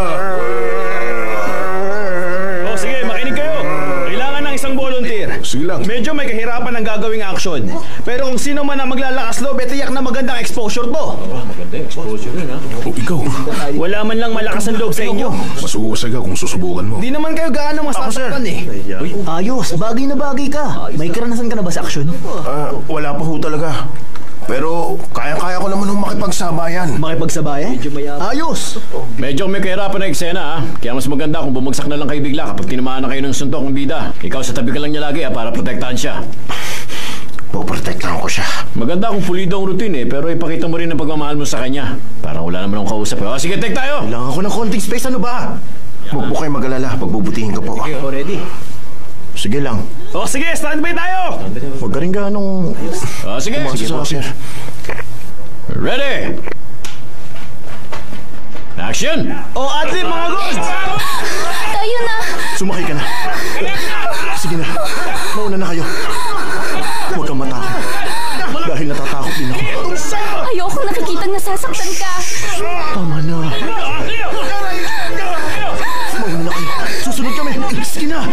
O sige, makinig kayo. Kailangan ng isang volunteer. Sige lang. Medyo may kahirapan ng gagawing action. Pero kung sino man ang maglalakas loob, eh, tiyak na magandang exposure to. O ikaw, Wala man lang malakas ang loob sa inyo. masuhusay ka kung susubukan mo. Di naman kayo gaano masasaktan eh. Ayos, bagay na bagay ka. May karanasan ka na ba sa aksyon? Ah, wala pa ho talaga. Pero kaya-kaya ko naman hong makipagsabayan. Makipagsabayan? Ayos! Medyo may kahirapan na eksena ha. Kaya mas maganda kung bumagsak na lang kayo bigla kapag tinamaan na kayo ng suntok ng bida. Ikaw sa tabi ka lang niya lagi ha, para protektahan siya. Poprotektahan ko siya. Maganda kung pulido ang routine eh, pero ipakita mo rin ang pagmamahal mo sa kanya. Parang wala naman akong kausap eh. O sige, take tayo! Kailangan ko ng konting space, ano ba? Huwag po kayo mag-alala. Pagbubutihin ko po. Ready? Sige lang. O sige, standby tayo! Huwag ka rin ganong O sige, umasa sige sa po. akin. Ready! Action! O adlib mga gods! Tayo na! Sumakay ka na. Sige na. Mauna na kayo. Huwag kang matakot. Dahil natatakot din ako. Ayoko nakikitang nasasaktan ka. Tama na. Mauna na kayo. Susunod kami. Sige na.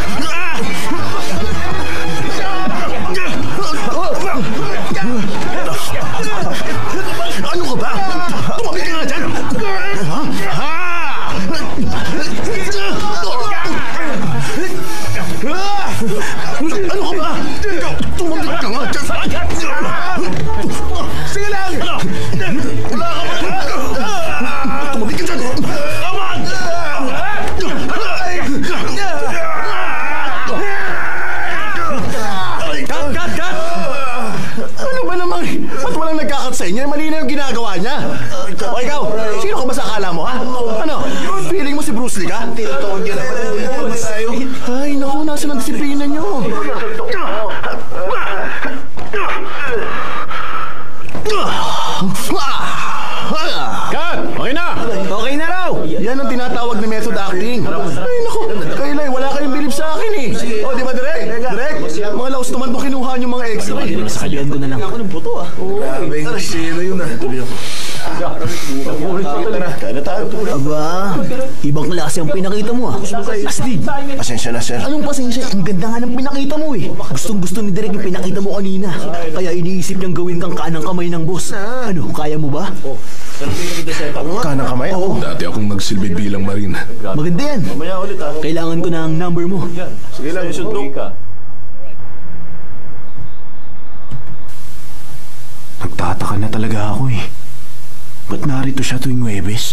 Ano ka ba? Tumamig ka nga dyan! Ha? Ha? Ano ka ba? Tumamig ka nga dyan! Sige lang! out sa inyo, mali na yung ginagawa niya. O ikaw, sino ka ba sa akala mo, ha? Ano, feeling mo si Bruce Lee ka? Ay, naku, nasa ng disiplina niyo. Cut! Okay na! Okay na raw! Yan ang tinatawag na method acting. Ay, naku, kayo lang, wala kayong bilib sa akin eh. O, di ba, Direk? Direk, mga laos naman mo kinuha niyo mga extra. Masakalian ko na lang. Ako ng buto ah. Grabe, sino yun ah? Kaya tayo. Aba, ibang klase ang pinakita mo ah. Astig, Pasensya na, sir. anong pasensya? Ang ganda nga ng pinakita mo eh. Gustong gusto ni Derek yung pinakita mo kanina. Kaya iniisip niyang gawin kang kanang kamay ng boss. Ano, kaya mo ba? Kanang kamay? Oo. Dati akong nagsilbi bilang marine. Maganda yan. Kailangan ko ng number mo. Sige lang, sundok ka. Nagtataka na talaga ako eh. Ba't narito siya tuwing Huwebes?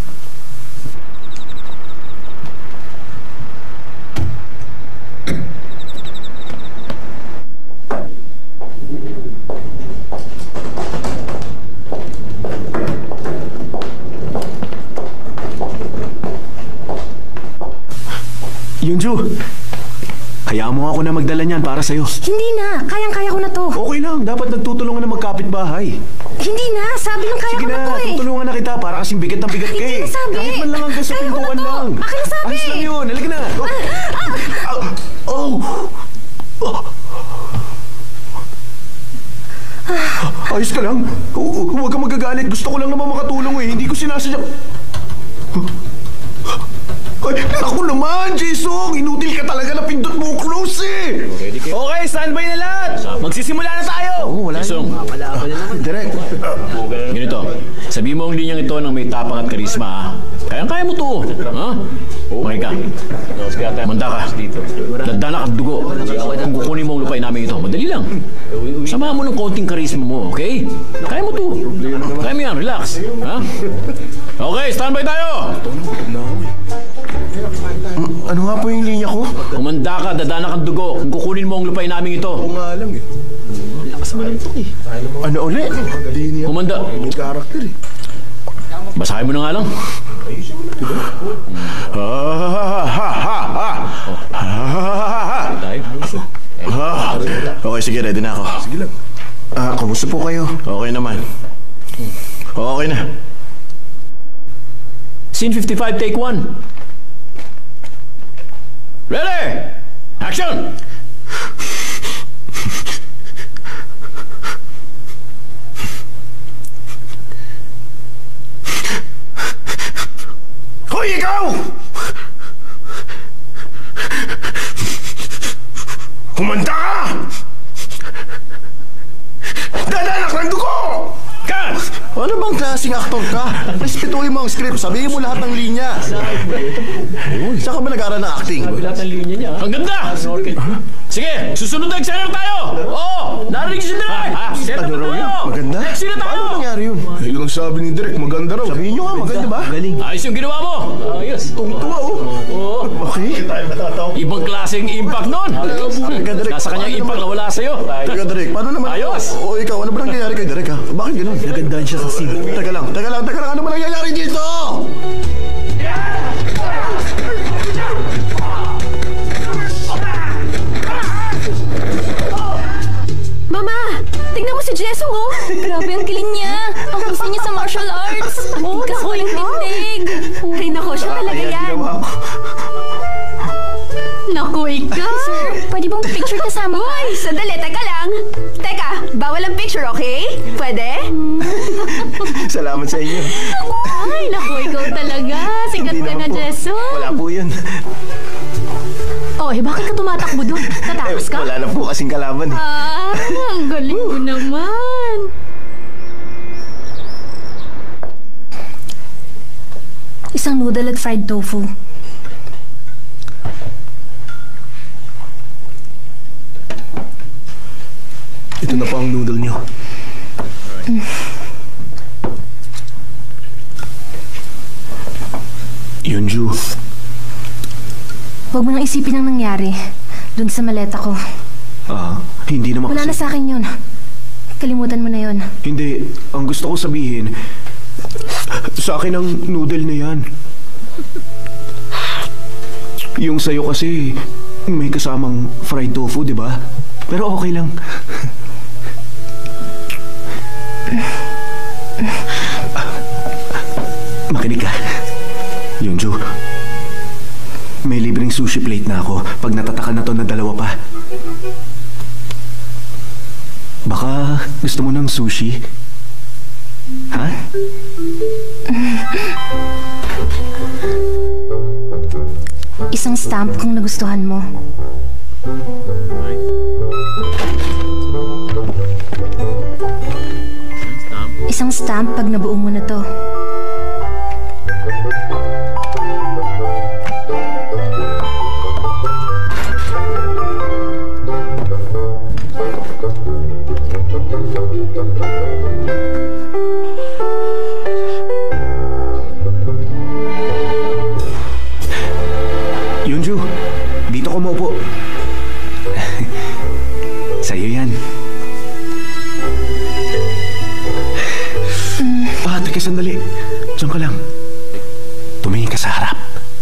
Yunju, hayaan mo ako na magdala niyan para sa'yo. Hindi na, kayang-kaya ko na to. Okay lang, dapat nagtutulungan na magkapit-bahay. Hindi na, sabi ng kaya Sige ko na, na, to eh. tutulungan na kita para kasing bigat ng bigat ka Hindi eh. na sabi. Kahit man lang hanggang sa Kaya ko na pintuan to. lang. Akin na sabi. Ayos lang yun, halika na. Oh! Ayos ka lang? Hu- Huwag ka magagalit. Gusto ko lang naman makatulong eh. Hindi ko sinasadya. Ay, ako naman, Jason! Inutil ka talaga na pindot mo close eh! Okay, standby na lahat! Magsisimula na tayo! Oo, wala Isong, Direk, ganito. Sabi mo ang linyang ito ng may tapang at karisma, ha? Kayang-kaya mo to. Ha? Okay ka. Manda ka. Nagdala ka dugo. Kung kukunin mo ang lupain namin ito, madali lang. Samahan mo ng konting karisma mo, okay? Kaya mo to. Kaya mo yan, relax. Ha? Okay, standby tayo! ano nga po yung linya ko? Kumanda ka, dadana kang dugo. Kung kukunin mo ang lupain namin ito. Oo nga lang eh. Ano uli? Kumanda. May karakter eh. Basahin mo na nga lang. Okay, sige, ready na ako. Sige lang. Ah, kamusta po kayo? Okay naman. Okay na. Scene fifty-five, take one. Ready! Action! Hoy, ikaw! Kumanta ka! Dadanak ng dugo! Cut! Ano bang klaseng aktor ka? Respetuhin mo ang script, sabihin mo lahat ng linya. Saan ka ba nag-aaral ng acting? Ang ganda! Sige, susunod na eksena tayo! Oo! Narinig si Direk! Set Ano raw yun? Maganda? Next scene na tayo! Paano nangyari yun? Eh, yun ang sabi ni Direk, maganda raw. Sabihin nyo nga, maganda ba? Galing. Ayos yung ginawa mo! Ayos! Tungtuwa oh. Okay. Ibang klaseng impact nun! Nasa kanyang impact na wala sa'yo. Teka, Derek, paano naman? Ayos! O, ikaw, ano ba nangyayari kay Derek ha? Bakit ganun? Nagandaan siya sa scene. Teka lang, teka lang, teka lang, ano ba nangyayari dito? Mama! Tingnan mo si Jesong, oh! Grabe ang galing niya. Ang gusto niya sa martial arts. Oh, Tigas ko yung tindig. Ay, nako, siya talaga yan. Naku, ikaw! Sir, pwede bang picture kasama? Uy, sandali, teka lang. Teka, bawal ang picture, okay? Pwede? Salamat sa inyo. Ay, naku, ikaw talaga. Sikat Hindi ka na, naman po. Jeso. Wala po yun. Oh, eh, bakit ka tumatakbo doon? Tatakas ka? Wala na po kasing kalaban eh. Ah, ang galing mo naman. Isang noodle at fried tofu. Ito na po ang noodle nyo. Yunju, Huwag mo nang isipin ang nangyari. Doon sa maleta ko. ah, hindi naman Wala na kasi... sa akin yun. Kalimutan mo na yon. Hindi. Ang gusto ko sabihin, sa akin ang noodle na yan. Yung sayo kasi, may kasamang fried tofu, di ba? Pero okay lang. Makinig ka. Yunju, may libreng sushi plate na ako pag natatakan na to na dalawa pa. Baka gusto mo ng sushi? Ha? Isang stamp kung nagustuhan mo. Isang stamp pag nabuo mo na to. Yunju, dito ko maupo. Sa'yo yan. Ah, teka sandali. Diyan ka lang. Tumingin ka sa harap.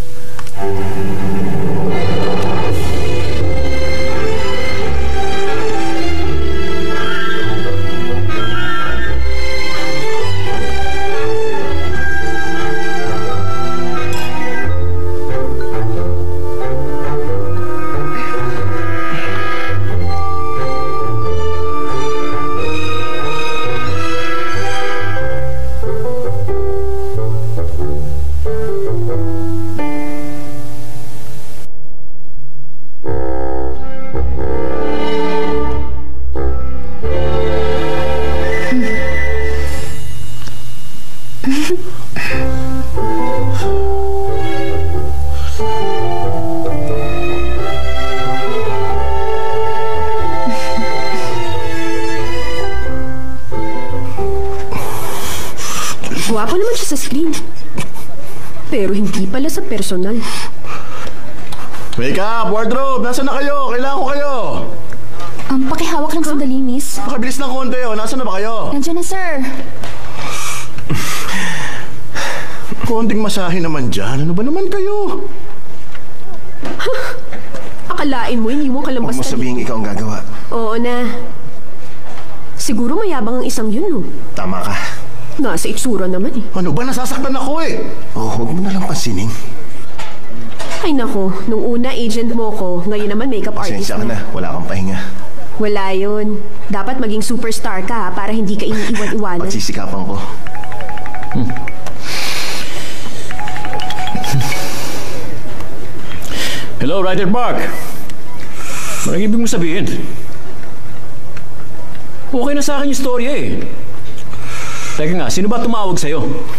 Guwapo naman siya sa screen. Pero hindi pala sa personal. Wake up! Wardrobe! Nasaan na kayo? Kailangan ko kayo! Um, pakihawak lang sandali, miss. Pakabilis ng konti, oh. Nasaan na ba kayo? Nandiyan na, sir. Konting masahe naman dyan. Ano ba naman kayo? Akalain mo, hindi mo kalambas. Huwag mo sabihin ikaw ang gagawa. Oo na. Siguro mayabang ang isang yun, no? Tama ka. Nasa itsura naman eh. Ano ba? Nasasaktan ako eh. Oh, huwag mo na lang pansinin. Ay nako, nung una agent mo ko, ngayon naman makeup artist Pasensya ka mo. na. Wala kang pahinga. Wala yun. Dapat maging superstar ka ha, para hindi ka iniiwan-iwanan. Pagsisikapan ko. Hmm. Hello, Ryder Park. Anong ibig mo sabihin? Okay na sa akin yung story eh. Teka nga, sino ba tumawag sa'yo?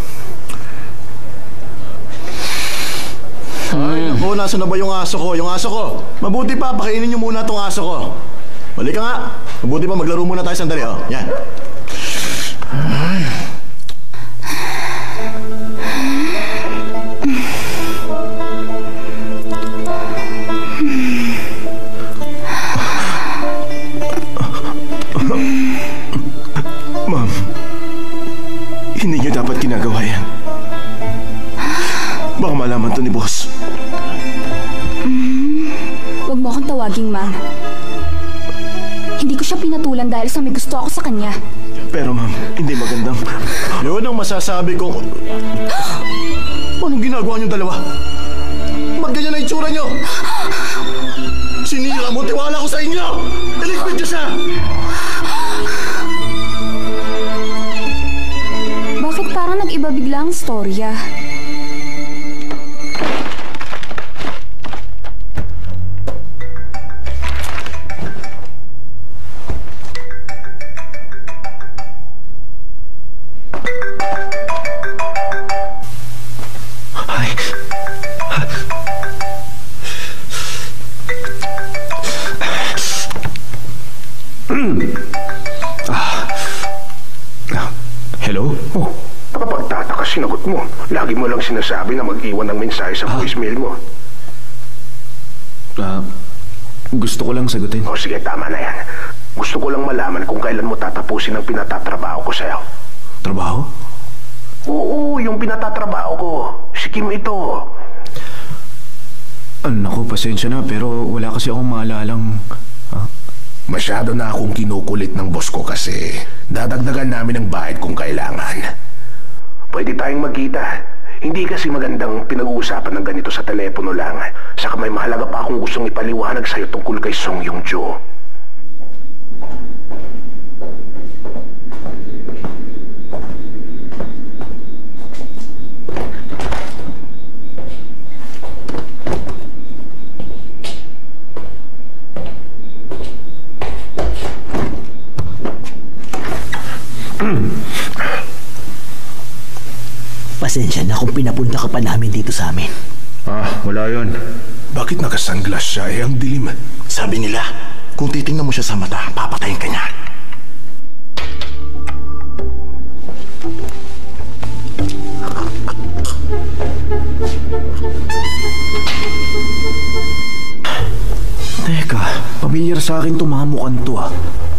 Ay, naku, nasa na ba yung aso ko? Yung aso ko. Mabuti pa, pakainin niyo muna tong aso ko. Balik ka nga. Mabuti pa, maglaro muna tayo sandali, oh. Yan. Ma'am, hindi niyo dapat ginagawa yan. Baka malaman to ni boss. Mm, huwag mo akong tawaging ma'am. Hindi ko siya pinatulan dahil sa may gusto ako sa kanya. Pero ma'am, hindi magandang... Yun ang masasabi kong... Anong ginagawa niyong dalawa? Ba't ganyan na itsura niyo? Sinira mo, tiwala ko sa inyo! Iligpit niyo siya! Bakit parang nag-iba bigla ang storya? Ay. Ah. Hello? Oh, nakapagtataka sinagot mo. Lagi mo lang sinasabi na mag-iwan ng mensahe sa voicemail mo. Ah, gusto ko lang sagutin. O sige, tama na yan. Gusto ko lang malaman kung kailan mo tatapusin ang pinatatrabaho ko sa'yo. Trabaho? Oo, yung pinatatrabaho ko. Si Kim ito. Ah, naku, pasensya na pero wala kasi akong maalalang... Ah? Masyado na akong kinukulit ng boss ko kasi dadagdagan namin ng bayad kung kailangan. Pwede tayong magkita. Hindi kasi magandang pinag-uusapan ng ganito sa telepono lang. Saka may mahalaga pa akong gustong ipaliwanag sa'yo tungkol kay Song Yung-jo. Pasensya na kung pinapunta ka pa namin dito sa amin. Ah, wala yon. Bakit nakasunglass siya? Eh, ang dilim. Sabi nila, kung titingnan mo siya sa mata, papatayin ka niya. Teka, pamilyar sa akin tumamukan to ah.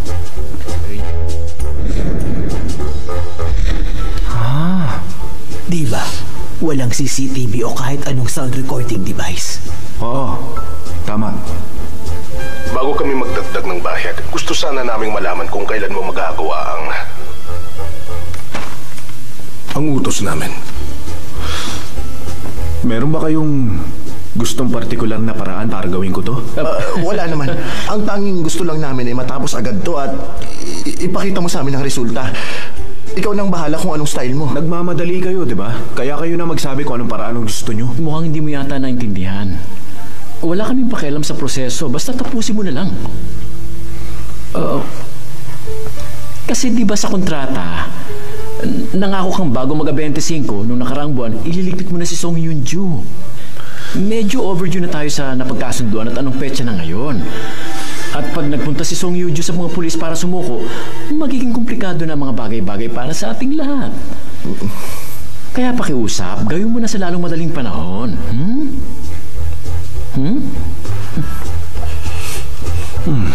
Di ba? Walang C C T V o kahit anong sound recording device. Oo, tama. Bago kami magdagdag ng bayad, gusto sana naming malaman kung kailan mo magagawa ang... ang utos namin. Meron ba kayong gustong partikular na paraan para gawin ko to? Uh, wala naman. Ang tanging gusto lang namin ay matapos agad to at i- ipakita mo sa amin ang resulta. Ikaw nang bahala kung anong style mo. Nagmamadali kayo, di ba? Kaya kayo na magsabi kung anong paraan ang gusto nyo. Mukhang hindi mo yata naintindihan. Wala kaming pakialam sa proseso, basta tapusin mo na lang. Oo. Kasi di ba sa kontrata, nangako kang bago mag twenty-five nung nakaraang buwan, ililigpit mo na si Song Yung-jo. Medyo overdue na tayo sa napagkasunduan at anong petsa na ngayon. At pag nagpunta si Song Yung-jo sa mga pulis para sumuko, magiging komplikado na mga bagay-bagay para sa ating lahat. Kaya pakiusap, gawin mo na sa lalong madaling panahon. Hmm? Hmm? Hmm.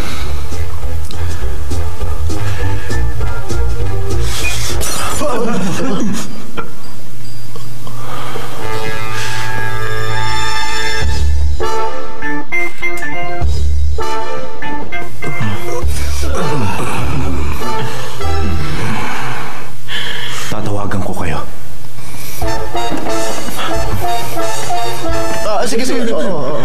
Tatawagan ko kayo. Ah, sige, sige. Oo, oo, oo.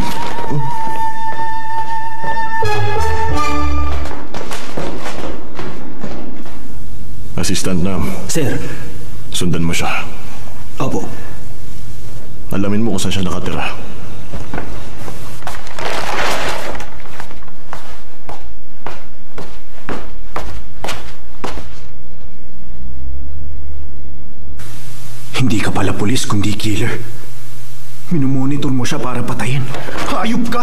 Assistant Nam, Sir. sundan mo siya. Opo. Alamin mo kung saan siya nakatira. Hindi ka pala pulis kundi killer. Minumonitor mo siya para patayin. Hayop ka!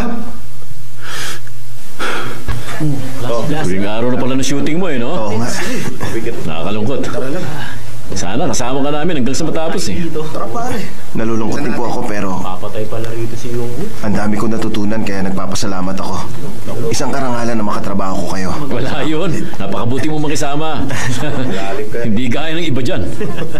Tuwing araw na pala ng shooting mo eh, no? Oo nga. Nakakalungkot. Sana kasama ka namin hanggang sa matapos eh. Nalulungkot din po ako pero Papatay pala rito si Yung. ang dami kong natutunan kaya nagpapasalamat ako. Isang karangalan na makatrabaho ko kayo. Wala yun. Napakabuti mo makisama. Hindi gaya ng iba dyan.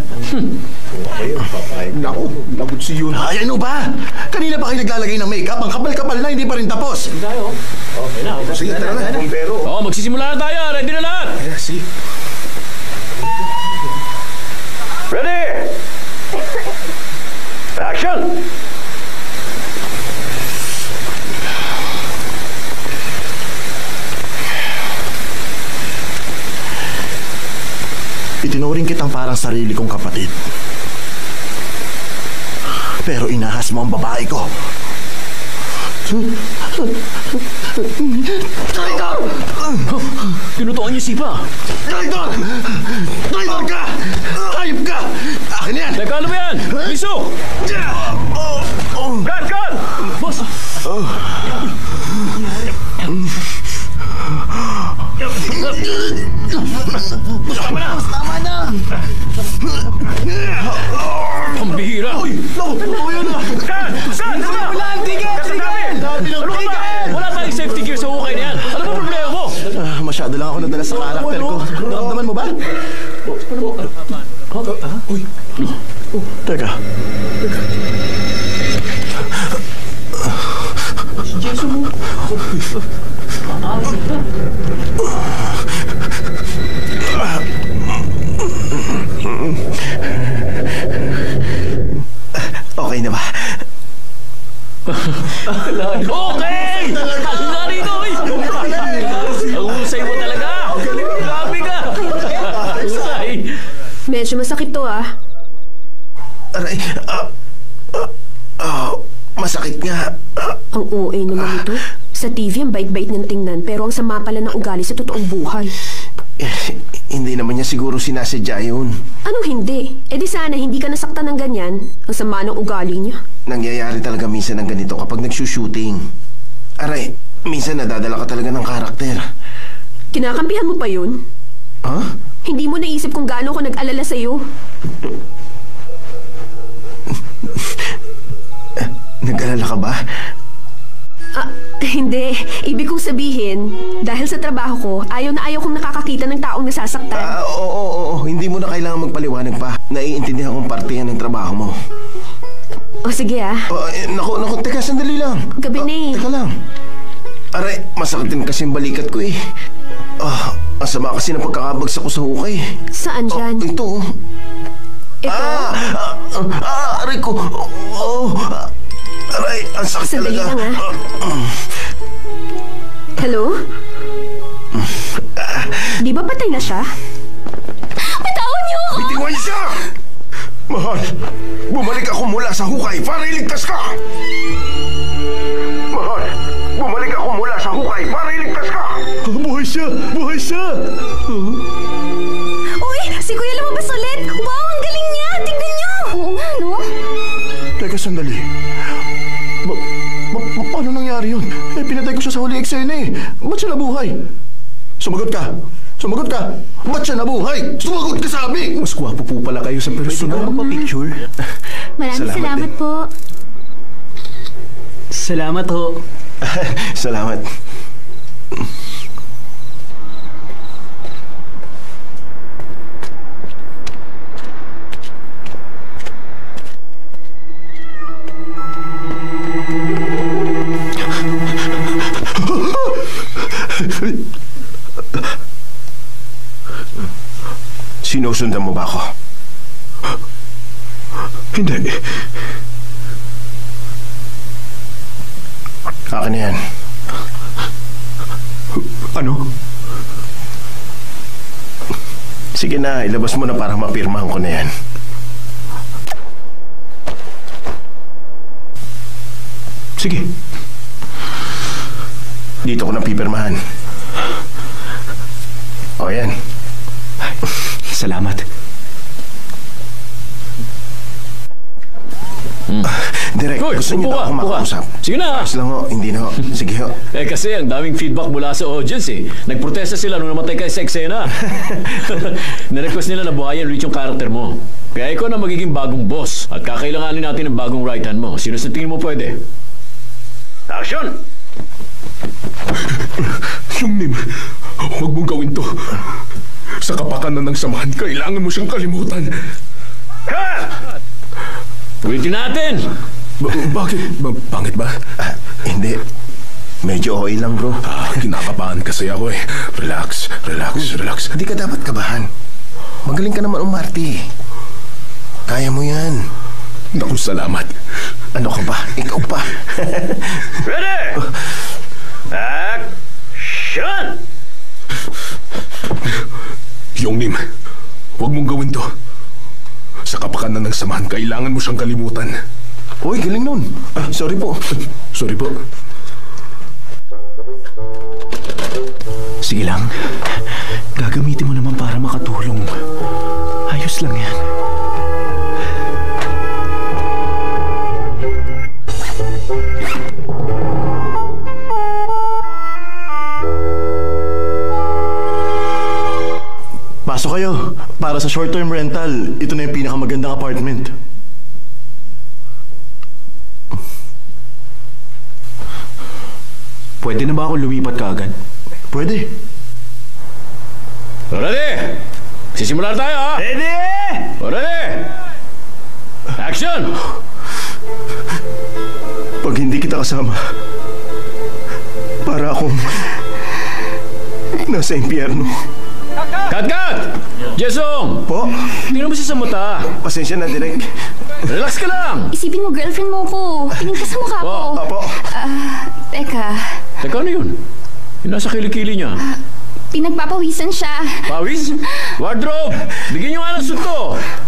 Naku, lagot si Yun. Ay, ano ba? Kanina pa kayo naglalagay ng makeup. Ang kapal-kapal na, hindi pa rin tapos. Okay na. Sige, tara na. Oo, magsisimula na tayo. Ready na lahat. Sige. Ready! Action! Itinuring kitang parang sarili kong kapatid. Pero inahas mo ang babae ko. Traitor! Tinutukan niyo sipa. Traitor! Traitor ka! Hayop ka! Akin yan! Teka, ano ba yan? Miso! Gun! Gun! Boss! Tama na! Tama na! Pambihira! Uy! No! Totoo yun ah! Gun! Gun! Wala ang tigil! Tigil! Sabi ng Ano ka ba? tigil! Wala tayong safety gear sa hukay na yan. Ano ba problema mo? Ah, Uy. Teka. Teka. Si Jason mo. Okay na ba? Okay! Halina rito, eh! Ang husay mo talaga! Grabe ka! Husay! Medyo masakit to ah. Aray, ah, ah, ah, masakit nga. Ah, Ang O A naman ito. Sa T V ang bait-bait niyang tingnan pero ang sama pala ng ugali sa totoong buhay. eh, hindi naman niya siguro sinasadya yun. Anong hindi? E di sana hindi ka nasaktan ng ganyan. Ang sama ng ugali niya. Nangyayari talaga minsan ng ganito kapag nagsushooting. Aray, minsan nadadala ka talaga ng karakter. Kinakampihan mo pa yun? Ha? Hindi mo naisip kung gaano ko nag-alala sa'yo. Nag-alala ka ba? Ah, hindi. Ibig kong sabihin, dahil sa trabaho ko, ayaw na ayaw kong nakakakita ng taong nasasaktan. Ah, oo, oo, oo. Hindi mo na kailangan magpaliwanag pa. Naiintindihan kong parte yan ng trabaho mo. O sige ah. Oh, eh, naku, naku, teka, sandali lang. Gabi na eh. Ah, teka lang. Aray, masakit din kasi yung balikat ko eh. Ah, ang sama kasi ng pagkakabagsak ko sa hukay. Saan dyan? Oh, ito. Ito? Ah, ah, ah, aray ko. Oh, ah, aray, ang sakit Sandali talaga. lang ah. Hello? Di ba patay na siya? Bitawan niyo ako! Bitawan siya! Mahal, bumalik ako mula sa hukay para iligtas ka! Mahal, bumalik ako mula sa hukay para iligtas ka! Buhay siya! Buhay siya! Uy! Si Kuya lumabas ulit! Wow! Ang galing niya! Tingnan niyo! Oo nga, no? Teka, sandali. Ba, ba, ba, paano nangyari yun? Eh, pinatay ko siya sa huling eksena eh. Ba't siya nabuhay? Sumagot ka! Sumagot ka! Ba't siya nabuhay? Sumagot ka, sabi! Mas gwapo po pala kayo sa personal. Pwede ka magpa-picture? Maraming Salamat salamat, din. po. Salamat ho. Salamat. Sinusundan mo ba ako? Hindi. Akin na yan. Ano? Sige na, ilabas mo na para mapirmahan ko na yan. Sige. Dito ko na pipirmahan. O yan. Salamat. Hmm. Direk, Uy, gusto niyo upo daw ka, ako upo ka. makausap. Sige na. Ayos lang ho, hindi na ho. Sige ho. Eh kasi ang daming feedback mula sa audience eh. Nagprotesta sila nung namatay ka sa eksena. Nirequest nila na buhayin reach yung character mo. Kaya ikaw na magiging bagong boss at kakailanganin natin ng bagong right hand mo. Sino sa tingin mo pwede? Action! Yung Nim, huwag mong gawin to. Sa kapakanan ng samahan, kailangan mo siyang kalimutan. Cut! Ulitin natin! Ba- bakit? Ba- pangit ba? Ah, hindi. Medyo okay lang, bro. Ah, kinakabahan kasi ako eh. Relax, relax, relax. Hindi ka dapat kabahan. Magaling ka naman umarte. Kaya mo yan. Naku, salamat. Ano ka ba? Ikaw pa. Ready! Action! Yung Nim, huwag mong gawin to. Sa kapakanan ng samahan, kailangan mo siyang kalimutan. Uy, galing nun. Ay, sorry po. Sorry po. Sige lang. Gagamitin mo naman para makatulong. Ayos lang yan. Pasok kayo. Para sa short-term rental, ito na yung pinakamagandang apartment. Pwede na ba ako lumipat kaagad? Pwede. Ready? Sisimula na tayo, ha? Ready? O, ready? Action! Pag hindi kita kasama, para akong nasa impyerno. Cut, cut! Jesong! Po, Tingnan mo siya sa mata. pasensya na, Direk. Relax ka lang. Isipin mo, girlfriend mo ko. Tingin ka sa mukha ko. Oh, Apo, Ah, teka. Teka, ano yun? Yung nasa kilikili niya. Pinagpapawisan siya. Pawis? Wardrobe! Bigyan niyo nga ng suit to.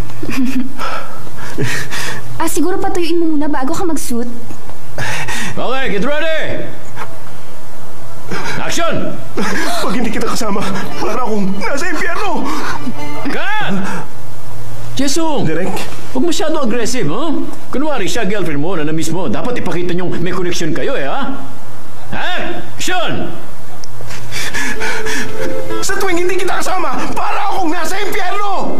Ah, siguro patuyuin mo muna bago ka mag-suit. Okay, get ready! Action! pag hindi kita kasama, para akong nasa impyerno. Cut! Jesong! Direk, Huwag masyado aggressive, ha? Kunwari siya girlfriend mo na na-miss mo. Dapat ipakita niyong may connection kayo, eh, ha? Action! sa tuwing hindi kita kasama, para akong nasa impyerno.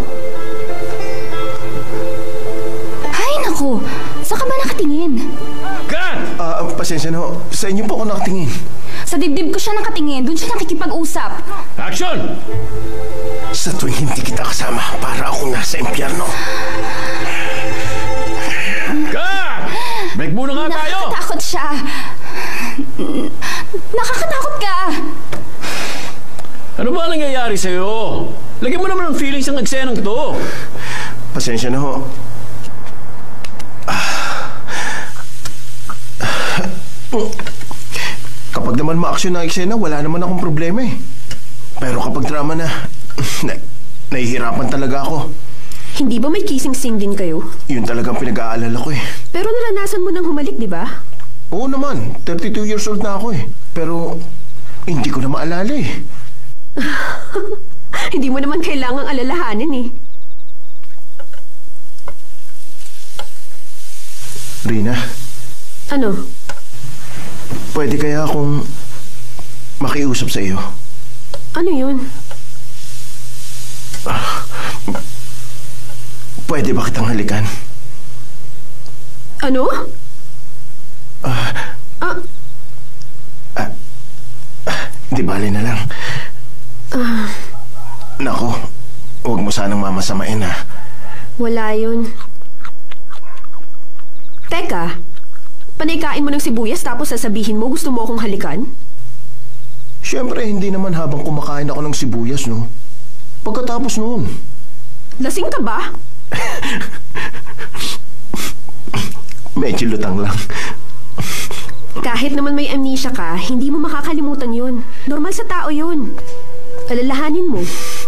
Ay, naku. Saan ka ba nakatingin? Cut! Ah, pasensya na ho. Sa inyo po ako nakatingin. Sa dibdib ko siya nakatingin. Doon siya nakikipag-usap. Action! Sa tuwing hindi kita kasama, para akong nasa impyerno. Cut! Break muna nga tayo! Nakakatakot siya. Nakakatakot ka. Ano ba nangyayari sa'yo? Lagyan mo naman ng feelings ang eksenang to. Pasensya na ho. Kapag naman ma-action na eksena, wala naman akong problema eh. Pero kapag drama na, na nahihirapan talaga ako. Hindi ba may kissing scene din kayo? Yun talagang pinag-aalala ko eh. Pero naranasan mo nang humalik, di ba? Oo naman, thirty-two years old na ako eh. Pero hindi ko na maalala eh. Hindi mo naman kailangang alalahanin eh. Rina, Ano? pwede kaya akong makiusap sa iyo? Ano yun? Pwede ba kitang halikan? Ano? Ah, Ah, ah, di bali na lang. ah, Nako, huwag mo sanang mamasamain ha. wala yun. Teka, panaykain mo ng sibuyas tapos sasabihin mo gusto mo akong halikan? Siyempre, hindi naman habang kumakain ako ng sibuyas, no? Pagkatapos noon. Lasing ka ba? Medyo lutang lang. Kahit naman may amnesia ka, hindi mo makakalimutan yun. Normal sa tao yun. Alalahanin mo.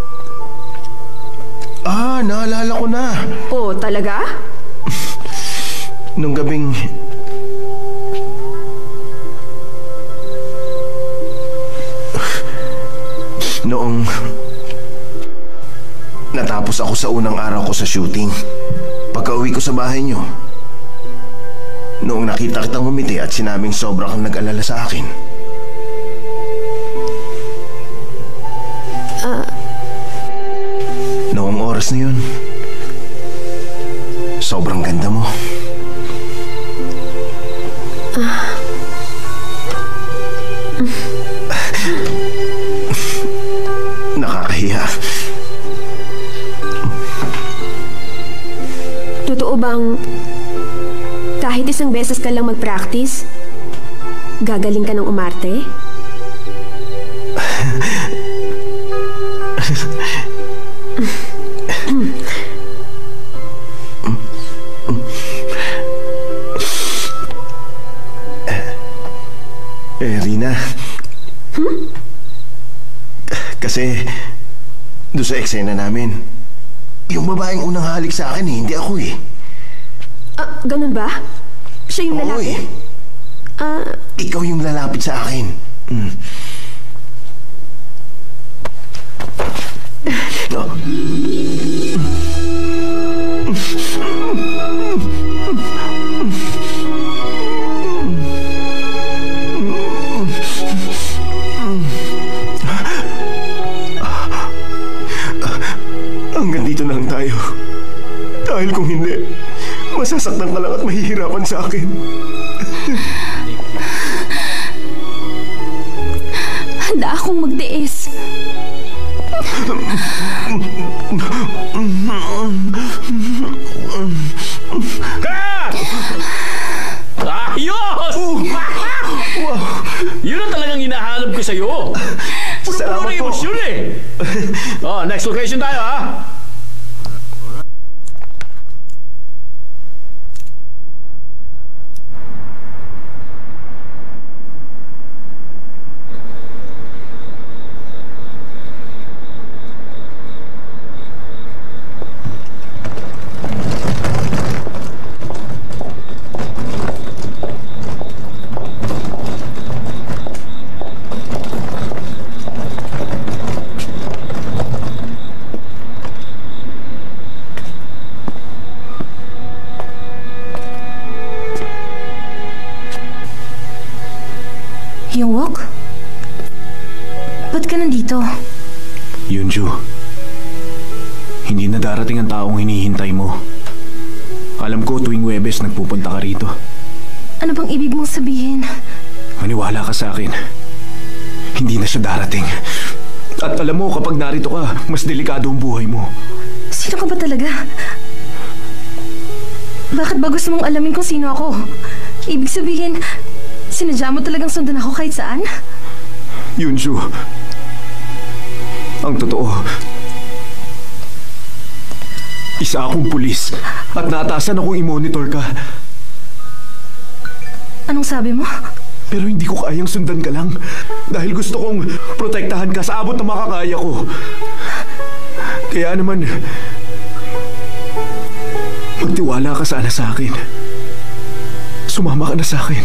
Ah, naalala ko na. Oh, talaga? Nung gabing... Noong... Natapos ako sa unang araw ko sa shooting. Pagka-uwi ko sa bahay niyo, noong nakita kitang humiti at sinabing sobra kang nag-alala sa akin. Ah, Noong oras na yun, sobrang ganda mo. Nakakahiya. totoo bang kahit isang beses ka lang mag-practice, gagaling ka ng umarte? Eh, Rina. Hmm? Kasi, doon sa eksena namin, yung babaeng unang halik sa akin eh, hindi ako eh. Ah, ganun ba? Siya yung Oo lalaki? eh. Ah, Ikaw yung lalapit sa akin. Mm. Oh. Hanggang dito na lang tayo. Dahil kung hindi, masasaktan ka lang at mahihirapan sa akin. Handa akong magtiis. sinasabi sa'yo. Puno-puno na emosyon eh. Oh, next location tayo ha. Yungwook? Ba't ka nandito? Yunju, hindi na darating ang taong hinihintay mo. Alam ko tuwing Webes nagpupunta ka rito. Ano bang ibig mong sabihin? Maniwala ka sa akin. Hindi na siya darating. At alam mo, kapag narito ka, mas delikado ang buhay mo. Sino ka ba talaga? Bakit ba gusto mong alamin kung sino ako? Ibig sabihin, sinadya mo talagang sundan ako kahit saan? Yunju, ang totoo, isa akong pulis at naatasan akong i-monitor ka. Anong sabi mo? Pero hindi ko kayang sundan ka lang dahil gusto kong protektahan ka sa abot na makakaya ko. Kaya naman, magtiwala ka sana sa akin. Sumama ka na sa akin.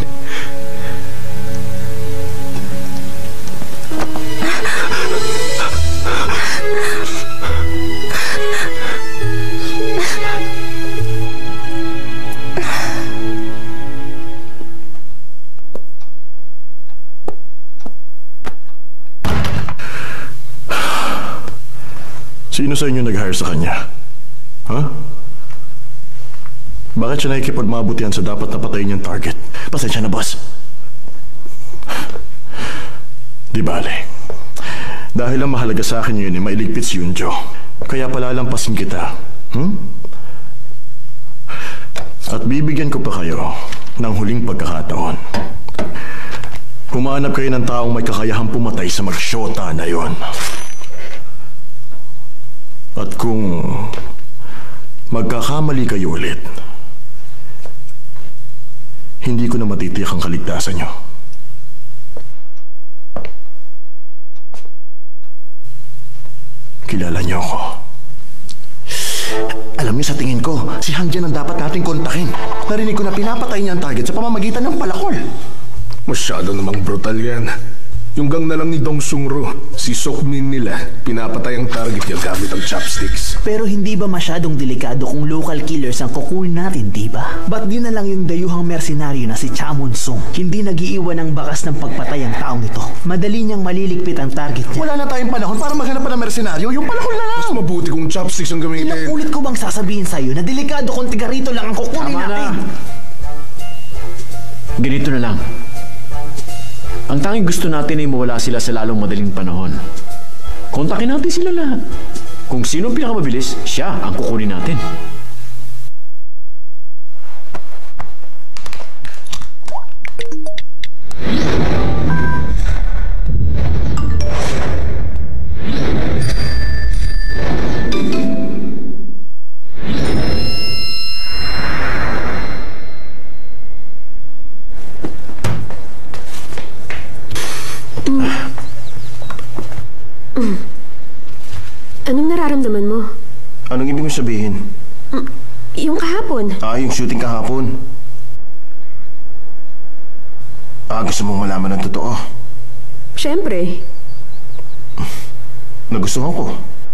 Sino sa inyo nag-hire sa kanya? Ha? Bakit siya nakikipagmabutihan sa dapat napatayin niyang target? Pasensya na, boss. Di bale. Dahil ang mahalaga sa akin yun ay mailigpit si Yunjo. Kaya palalampasin kita. Hmm? At bibigyan ko pa kayo ng huling pagkakataon. Humanap kayo ng taong may kakayahang pumatay sa magsyota na yon. At kung magkakamali kayo ulit, hindi ko na matitiyak ang kaligtasan nyo. Kilala niyo ako. Alam niyo, sa tingin ko, si Hangjan ang dapat nating kontakin. Narinig ko na pinapatay niya ang target sa pamamagitan ng palakol. Masyado namang brutal yan. Yung gang na lang ni Dong Sungro, si Sokmin nila, pinapatay ang target niya gamit ang chopsticks. Pero hindi ba masyadong delikado kung local killers ang kukunin natin, di ba? Ba't di na lang yung dayuhang mercenaryo na si Chamon Sung? Hindi nag-iiwan ng bakas ng pagpatay ang taong ito. Madali niyang maliligpit ang target niya. Wala na tayong panahon para maghanap pa ng mercenaryo. Yung palakol na lang! Mas mabuti kung chopsticks ang gamitin. Ilang ulit ko bang sasabihin sa'yo na delikado kung tiga rito lang ang kukunin Tama natin? na. Ganito na lang. Ang tanging gusto natin ay mawala sila sa lalong madaling panahon. Kontakin natin sila lahat. Kung sino pinakamabilis, siya ang kukunin natin. Anong nararamdaman mo? Anong ibig mo sabihin? Mm, yung kahapon. Ah, yung shooting kahapon. Ah, gusto mong malaman ng totoo? Siyempre. Nagustuhan ko.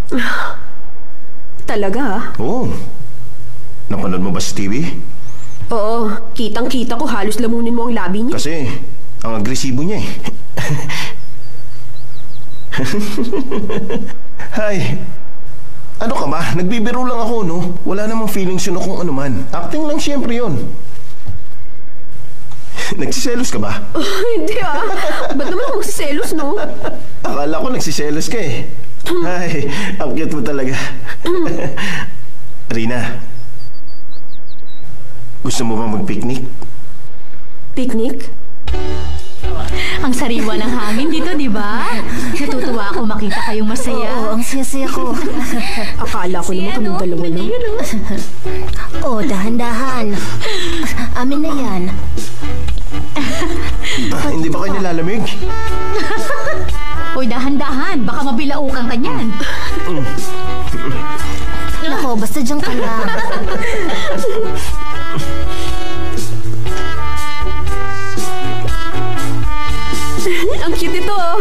Talaga? Oo. Napanood mo ba sa T V? Oo, kitang-kita ko halos lamunin mo ang labi niya. Kasi, ang agresibo niya eh. Hay, ano ka ba? Nagbibiro lang ako, no? Wala namang feelings yun o kung ano man. Acting lang siyempre yun. Nagsiselos ka ba? Oh, hindi ah. Ba't naman ako magsiselos, no? Akala ko nagsiselos ka eh. Ay, ang cute mo talaga. Rina, gusto mo ba mag-picnic? Picnic? Ang sariwa ng hangin dito, di ba? Natutuwa ako makita kayong masaya. Oo, ang saya-saya ko. Akala ko naman kaming dalawa lang. Oh, dahan-dahan. Amin na yan. Hindi ba kayo nilalamig? Uy, dahan-dahan. Baka mabilaukan ka niyan. Nako, basta dyan ka lang. Ang cute ito, oh.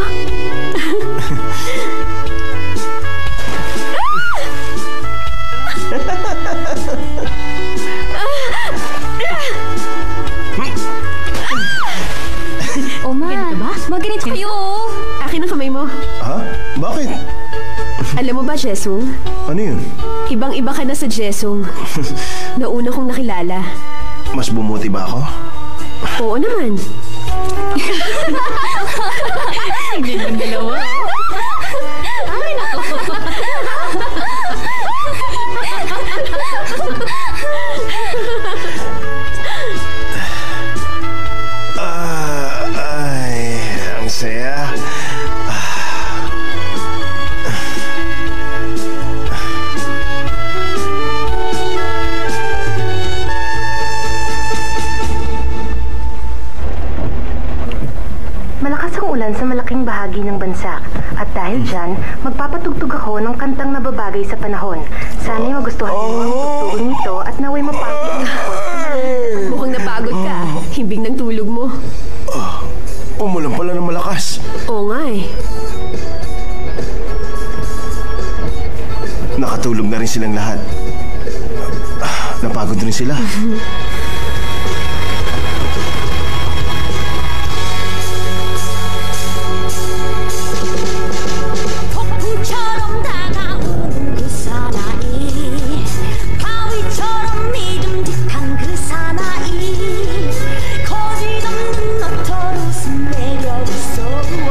Oma, maganito kayo, oh. Akin ang kamay mo. Ha? Bakit? Alam mo ba, Jesung? Ano yun? Ibang-iba ka na sa Jesung. Nauna kong nakilala. Mas bumuti ba ako? Oo naman. Tignan yung dalawa. Ay, nako. Ah, ay, ang saya. Malakas ang ulan sa malaking bahagi ng bansa. At dahil dyan, magpapatugtog ako ng kantang nababagay sa panahon. Sana'y magustuhan niyo ang tugtugin nito at naway mapagod ang support. Mukhang napagod ka. Himbing ng tulog mo. Oh, umulan pala ng malakas. Oo nga eh. Nakatulog na rin silang lahat. Ah, napagod rin sila. 폭풍처럼 다가오는 그 사나이 바위처럼 믿음직한 그 사나이 거짓없는 너털 웃음 매력있어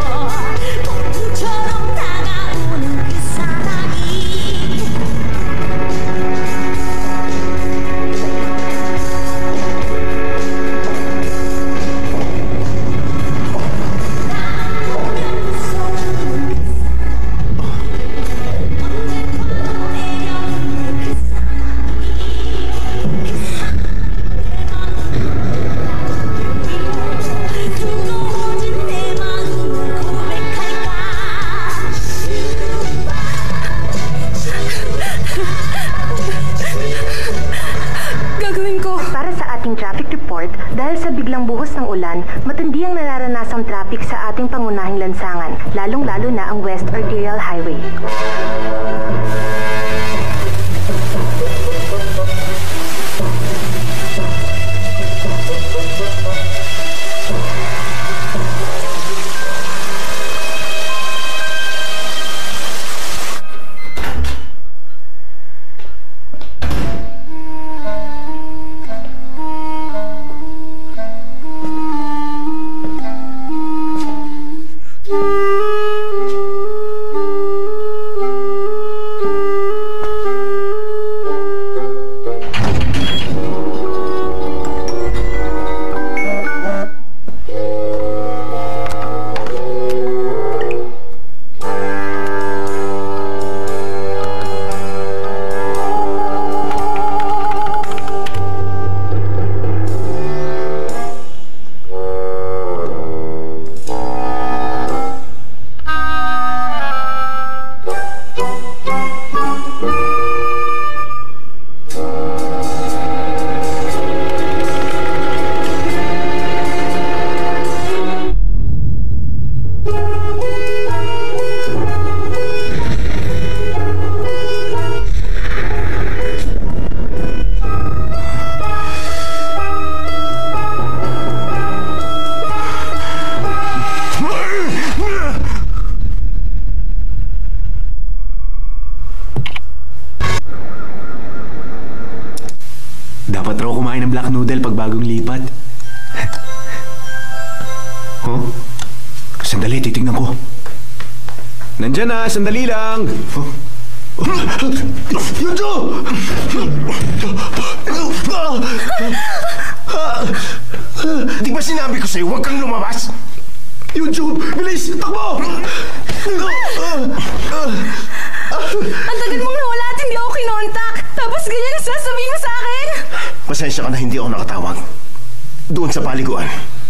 폭풍처럼 다가오는 그 사나이 뜨거워진 내 마음을 고백할까 Gagawin ko. Para sa ating traffic report, dahil sa biglang buhos ng ulan, matindi ang nararanasang traffic sa ating pangunahing lansangan, lalong-lalo na ang West Arterial Highway. Dapat raw kumain ng black noodle pag bagong lipat. Huh? Sandali, titignan ko. Nandyan na, sandali lang. Huh? Yunjo! Di ba sinabi ko sa'yo, huwag kang lumabas? Yunju! Bilis! Takbo! Ang tagal mong nawala at hindi ako kinontak. Tapos ganyan ang sasabihin mo sa akin? Pasensya ka na hindi ako nakatawag. Doon sa paliguan.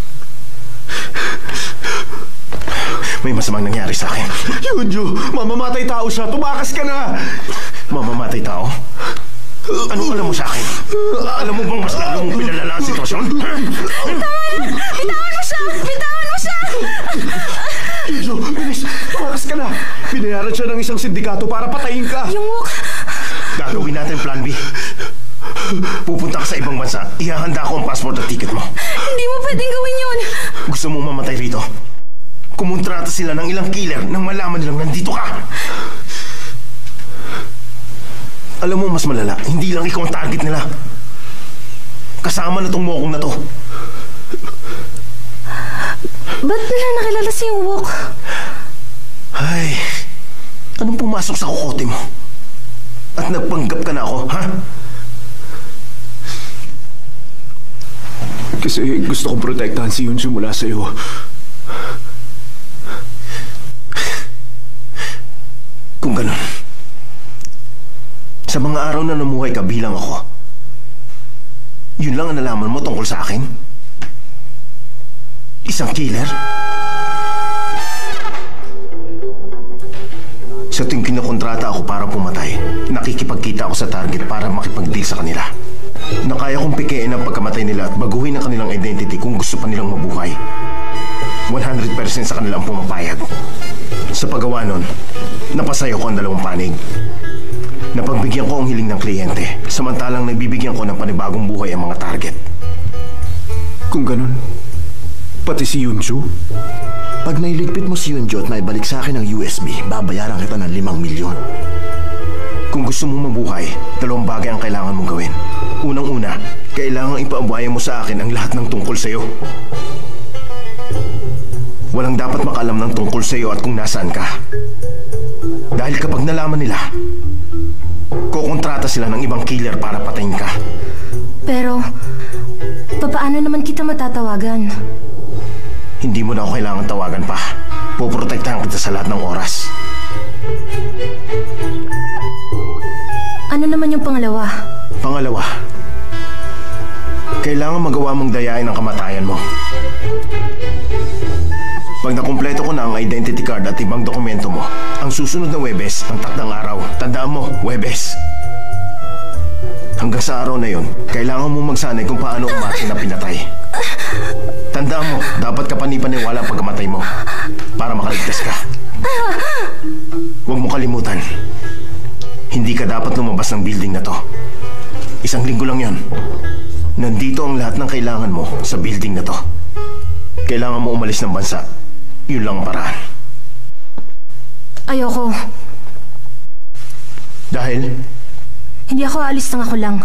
May masamang nangyari sa akin. Yunju! Mamamatay tao siya! Tumakas ka na! Mamamatay tao? Anong alam mo sa akin? Alam mo bang mas lalo mong pinalala ang sitwasyon? Bitawan mo! Bitawan mo siya! Bitawan mo siya! Yunju! Bilis! Tumakas ka na! Binayaran siya ng isang sindikato para patayin ka! Yung Wook! Gagawin natin plan B. Pupunta ka sa ibang bansa. Ihahanda ko ang passport at ticket mo. Hindi mo pwedeng gawin yun! Gusto mo mamatay rito? Kumontrata sila ng ilang killer nang malaman nilang nandito ka. Alam mo mas malala, hindi lang ikaw ang target nila. Kasama na tong mokong na to. Ba't nila nakilala si yung Wook? Ay, anong pumasok sa kukote mo? At nagpanggap ka na ako, ha? Kasi gusto kong protektahan si Yunju mula sa'yo. Kung ganun, sa mga araw na namuhay ka bilang ako, yun lang ang nalaman mo tungkol sa akin? Isang killer? Sa tuwing kinokontrata ako para pumatay, nakikipagkita ako sa target para makipag-deal sa kanila. Na kaya kong pikein ang pagkamatay nila at baguhin ang kanilang identity kung gusto pa nilang mabuhay. one hundred percent sa kanila ang pumapayag. Sa paggawa nun, napasayo ko ang dalawang panig. Napagbigyan ko ang hiling ng kliyente, samantalang nagbibigyan ko ng panibagong buhay ang mga target. Kung ganun, pati si Yunju? Pag nailigpit mo si Yunju at naibalik sa akin ang U S B, babayaran kita ng limang milyon. Kung gusto mong mabuhay, dalawang bagay ang kailangan mong gawin. Unang-una, kailangan ipaabuhay mo sa akin ang lahat ng tungkol sa'yo. Walang dapat makalam ng tungkol sa'yo at kung nasaan ka. Dahil kapag nalaman nila, kukontrata sila ng ibang killer para patayin ka. Pero, papaano naman kita matatawagan? Hindi mo na ako kailangan tawagan pa. Poprotektahan kita sa lahat ng oras. Ano naman yung pangalawa? Pangalawa, kailangan magawa mong dayain ang kamatayan mo. Pag nakumpleto ko na ang identity card at ibang dokumento mo, ang susunod na Webes, ang takdang araw. Tandaan mo, Webes. Hanggang sa araw na yon, kailangan mo magsanay kung paano umarte na pinatay. Tandaan mo, dapat ka panipaniwala ang pagkamatay mo para makaligtas ka. Huwag mo kalimutan, hindi ka dapat lumabas ng building na to. Isang linggo lang yon. Nandito ang lahat ng kailangan mo sa building na to. Kailangan mo umalis ng bansa. Yun lang ang paraan. Ayoko. Dahil? Hindi ako aalis ng ako lang.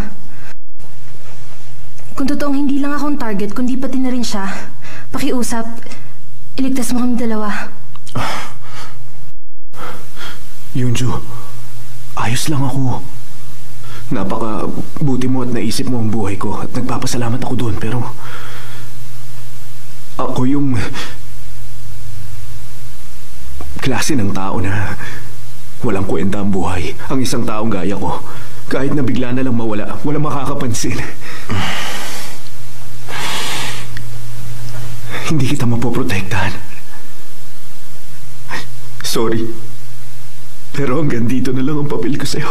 Kung totoong hindi lang akong target, kundi pati na rin siya, pakiusap, iligtas mo kami dalawa. Yunju, ayos lang ako. Napaka buti mo at naisip mo ang buhay ko at nagpapasalamat ako doon, pero ako yung klase ng tao na walang kwenta ang buhay. Ang isang taong gaya ko, kahit na bigla na lang mawala, walang makakapansin. Hindi kita mapoprotektahan. Sorry. Pero hanggang dito na lang ang papel ko sa'yo.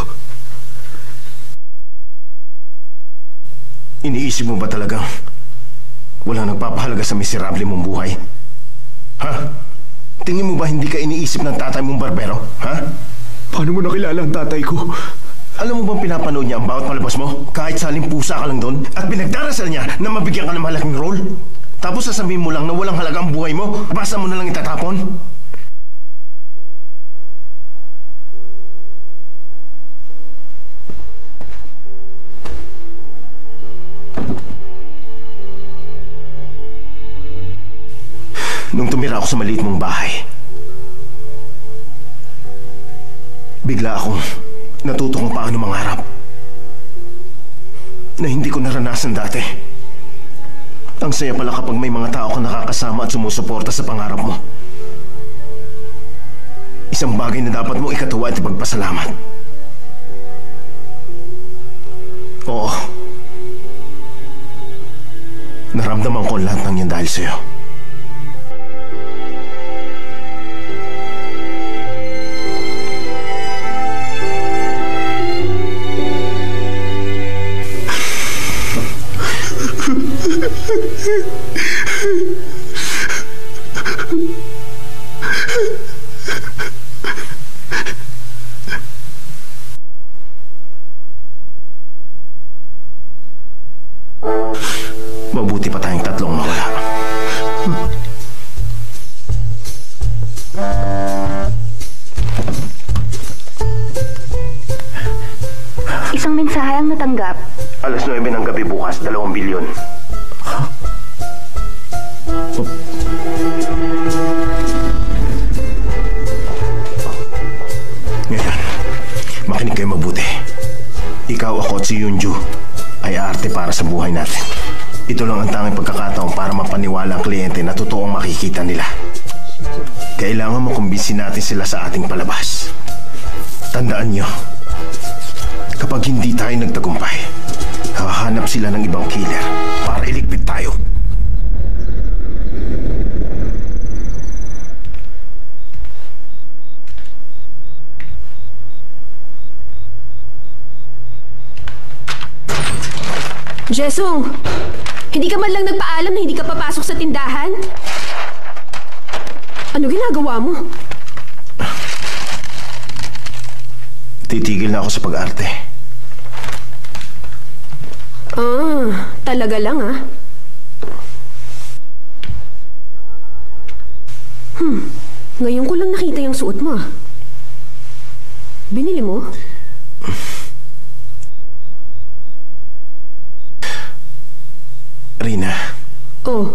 Iniisip mo ba talagang walang nagpapahalaga sa miserable mong buhay? Ha? Tingin mo ba hindi ka iniisip ng tatay mong barbero? Ha? Paano mo nakilala ang tatay ko? Alam mo bang pinapanood niya ang bawat palabas mo? Kahit saling pusa ka lang doon? At pinagdarasal niya na mabigyan ka ng malaking role? Tapos sasabihin mo lang na walang halaga ang buhay mo? Basta mo na lang itatapon? Nung tumira ako sa maliit mong bahay, bigla akong natuto kung paano mangarap na hindi ko naranasan dati. Ang saya pala kapag may mga tao kang nakakasama at sumusuporta sa pangarap mo. Isang bagay na dapat mong ikatuwa at ipagpasalamat. Oo. Naramdaman ko lahat ng yan dahil sa'yo. Mabuti pa tayong tatlong mawala. Isang mensahe ang natanggap. Alas nuwebe ng gabi bukas, dalawang bilyon. Ngayon, makinig kayo mabuti. Ikaw, ako at si Yunju ay aarte para sa buhay natin. Ito lang ang tanging pagkakataon para mapaniwala ang kliyente na totoong makikita nila. Kailangan makumbinsin natin sila sa ating palabas. Tandaan nyo, kapag hindi tayo nagtagumpay, hahanap sila ng ibang killer para iligpit tayo. Jesong, hindi ka man lang nagpaalam na hindi ka papasok sa tindahan? Ano ginagawa mo? Titigil na ako sa pag-arte. Ah, talaga lang ah. Hmm, ngayon ko lang nakita yung suot mo ah. Binili mo? Rina. Oh.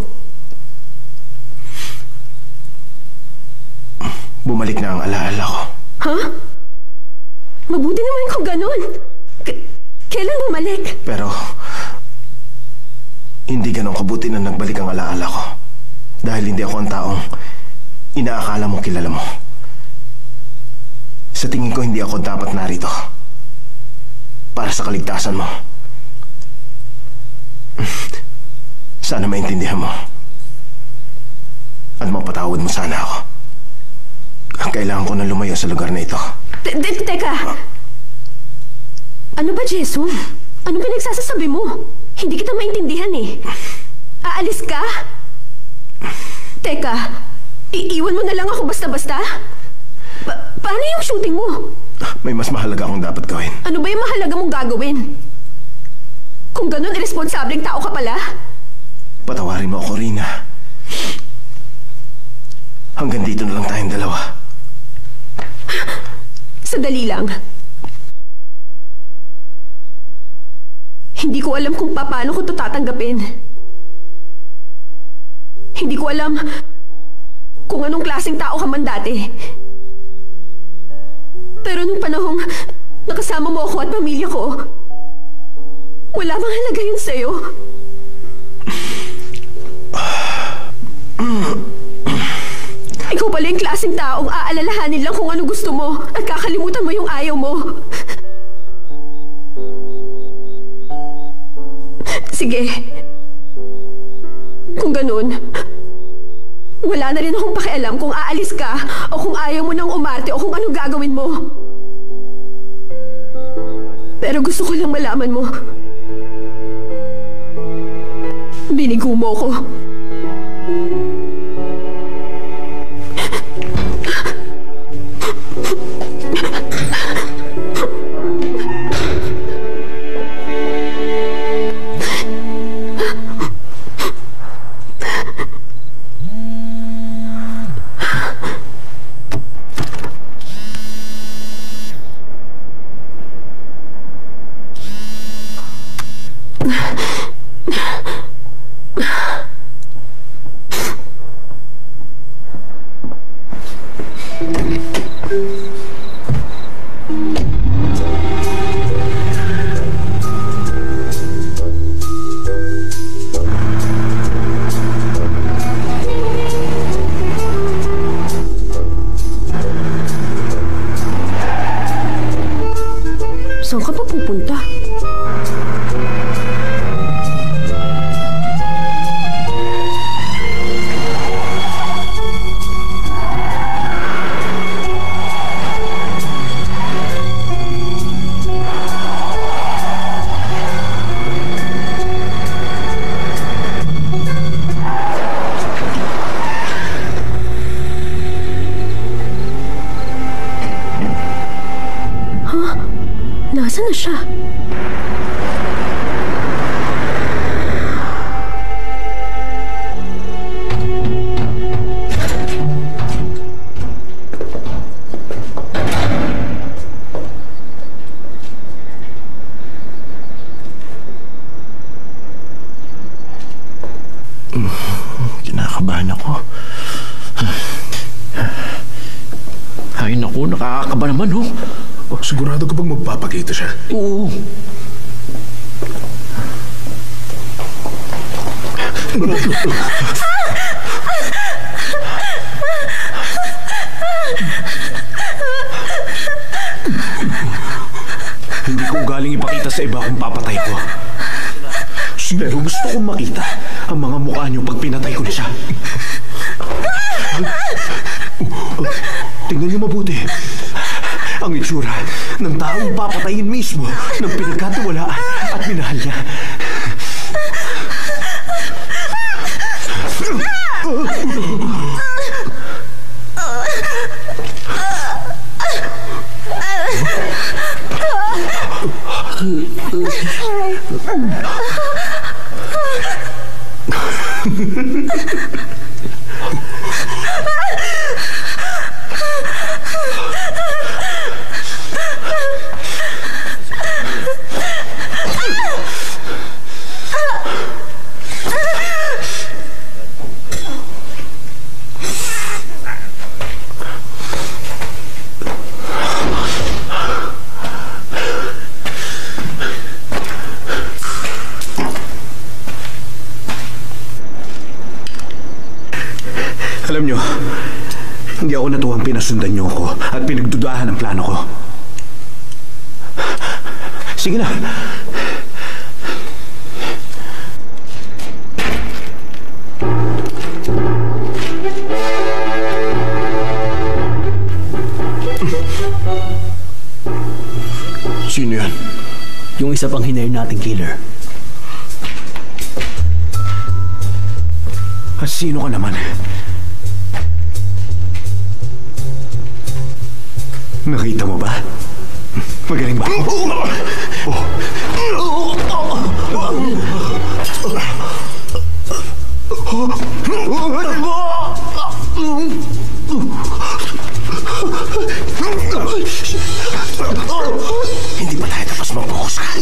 Bumalik na ang alaala ko. Ha? Mabuti naman kung ganun. K- kailan bumalik? Pero, hindi ganun kabuti na nagbalik ang alaala ko. Dahil hindi ako ang taong inaakala mo kilala mo. Sa tingin ko, hindi ako dapat narito. Para sa kaligtasan mo. Sana maintindihan mo. At mapatawad mo sana ako. Kailangan ko na lumayo sa lugar na ito. Te- te- teka! Ano ba, Jason? Ano pinagsasasabi mo? Hindi kita maintindihan eh. Aalis ka? Teka, iiwan mo na lang ako basta-basta? Pa- paano yung shooting mo? May mas mahalaga akong dapat gawin. Ano ba yung mahalaga mong gagawin? Kung ganun, irresponsableng tao ka pala? Patawarin mo ako, Rina. Hanggang dito na lang tayong dalawa. Sadali lang. Hindi ko alam kung paano ko ito tatanggapin. Hindi ko alam kung anong klaseng tao ka man dati. Pero nung panahong nakasama mo ako at pamilya ko, wala mang halaga yun sa'yo. Ikaw pala yung klaseng taong aalalahanin lang kung ano gusto mo at kakalimutan mo yung ayaw mo. Sige. Kung ganun, wala na rin akong pakialam kung aalis ka o kung ayaw mo nang umarte o kung ano gagawin mo. Pero gusto ko lang malaman mo. Binigo mo ko. pupunta? Nasaan na siya? Kinakabahan ako. Ay naku, nakakakaba naman oh. Oh, sigurado ka bang magpapakita siya? Oo. Hindi ko galing ipakita sa iba kung papatay ko. Pero gusto kong makita ang mga mukha niyo pag pinatay ko na siya. Tingnan niyo mabuti. Ang itsura ng taong papatayin mismo ng pinagkatiwalaan at minahal niya. Alam nyo, hindi ako natuwang pinasundan nyo ako at pinagdudahan ang plano ko. Sige na. Sino yan? Yung isa pang hinire nating killer. At sino ka naman? Nakita mo ba? Magaling ba ako? Oh. Hindi pa tayo tapos mag-focus ka.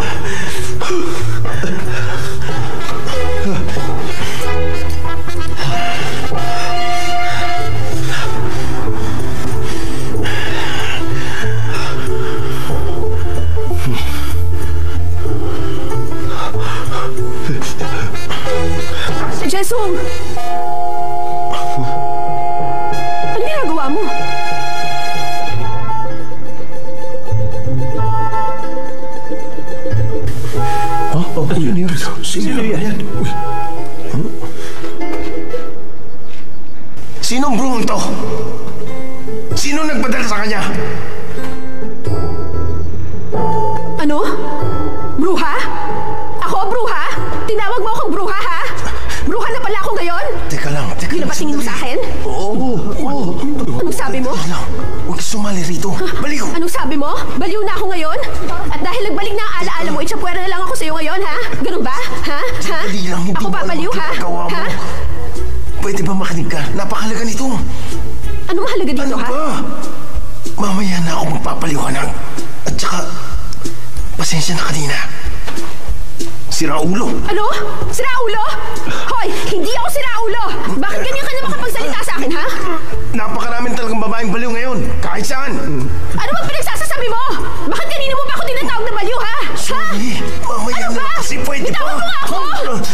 Jesong! Ano ginagawa mo? Ha? Oh, yun yun. Sino yan? Uy. Huh? Sinong bruhong to? Sino nagpadala sa kanya? Ano? Bruha? Ako, bruha? Tinawag mo akong bruha, ha? Bruha na pala ako ngayon? Teka lang, teka Yun na lang. ba tingin mo sa akin? Oo, oo. Anong sabi mo? Teka lang, huwag ka sumali rito. Baliw! Anong sabi mo? Baliw na ako ngayon? At dahil nagbalik na ang alaala mo, itsapwera na lang ako sa'yo ngayon, ha? Ganun ba? Ha? Ha? Dali lang, hindi Ako mo alam babaliw, ang ha? ginagawa mo. Ha? Pwede ba makinig ka? Napakalaga nito. Ano mahalaga dito, Ano ha? ba? Mamaya na ako magpapaliwanag. At saka, pasensya na kanina. Sira ulo. Ano? Sira ulo? Hoy, hindi ako sira ulo! Bakit ganyan ka na makapagsalita sa akin, ha? Napakaraming talagang babaeng baliw ngayon. Kahit saan. Ano bang pinagsasasabi mo? Bakit kanina mo ba ako tinatawag na baliw, ha? Ha? Sorry, mamaya Ano na ba? kasi pwede pa. Bitawan mo nga ako!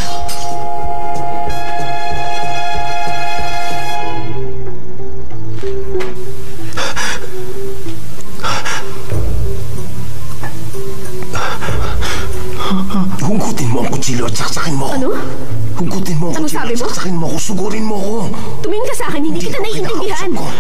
Hugutin mo ang kutsilyo at saksakin mo ako. Ano? Hugutin mo ang Ano kutsilyo sabi at mo? saksakin mo ako. Sugurin mo ako. Tumingin ka sa akin, hindi kita ako naiintindihan. kinakausap ko.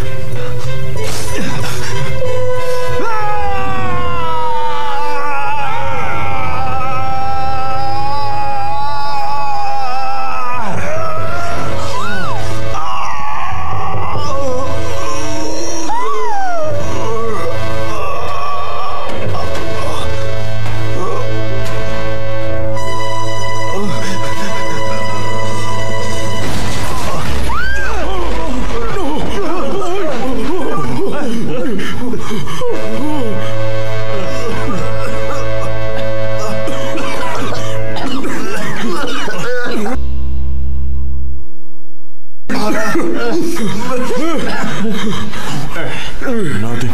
Natin.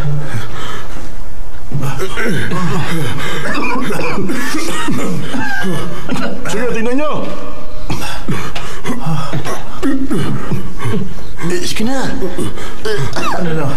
Sige, tingnan nyo. Eh, sige na. Ano na?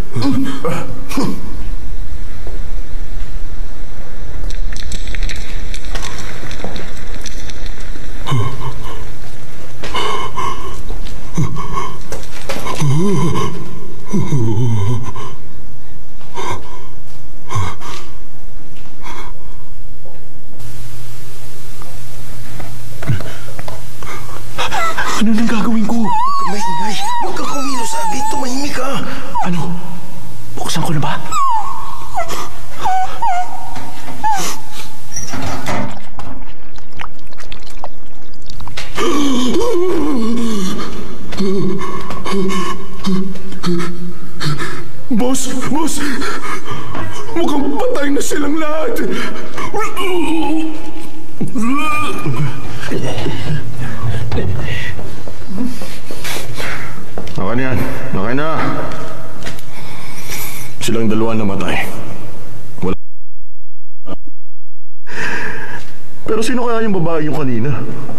Ano nang gagawin ko? Maingay. Huwag kang kumilos agad. Tumahimik ka. Ano? Buksan ko na ba? Boss! Boss! Mukhang patay na silang lahat! Okay na yan. Okay na. Silang dalawa namatay. Wala. Pero sino kaya yung babae yung kanina?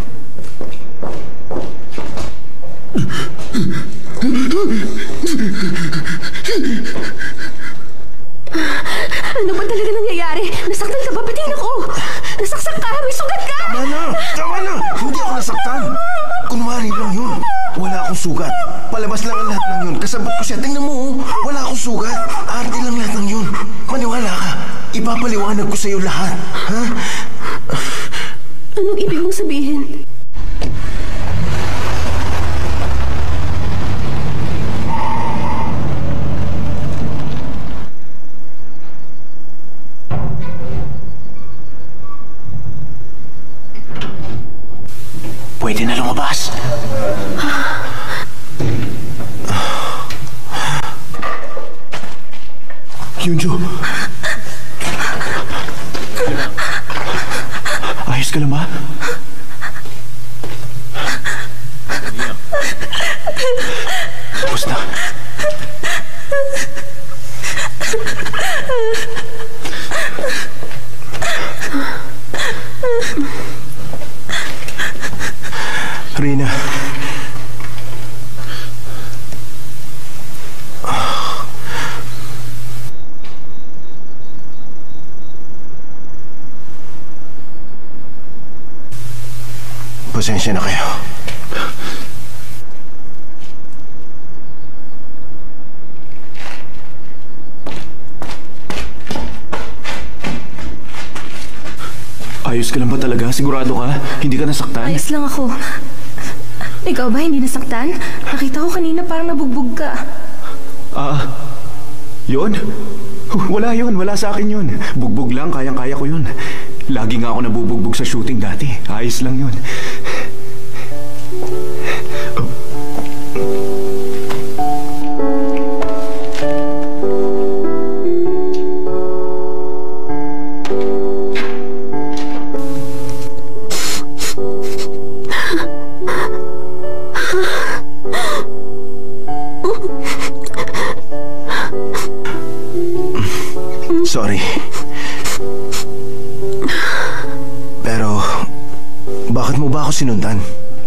Ano ba talaga nangyayari? Nasaktan ka ba? Patingin ako! Nasaksak ka! May sugat ka! Tama na! Tama na! Hindi ako nasaktan. Kunwari lang yun. Wala akong sugat. Palabas lang ang lahat ng yun. Kasabot ko siya. Tingnan mo, oh. Wala akong sugat. Arte lang lahat ng yun. Maniwala ka. Ipapaliwanag ko sa'yo lahat. Ha? Anong ibig mong sabihin? Pwede na lumabas. Yunjo. ka lang ba? Tapos na. Rina. Pasensya na kayo. Ayos ka lang ba talaga? Sigurado ka? Hindi ka nasaktan? Ayos lang ako. Ikaw ba hindi nasaktan? Nakita ko kanina parang nabugbog ka. Ah, yun? Wala yun. Wala sa akin yun. Bugbog lang. Kayang-kaya ko yun. Lagi nga ako nabubugbog sa shooting dati. Ayos lang yun. Oh. Sorry. Pero, bakit mo ba ako sinundan?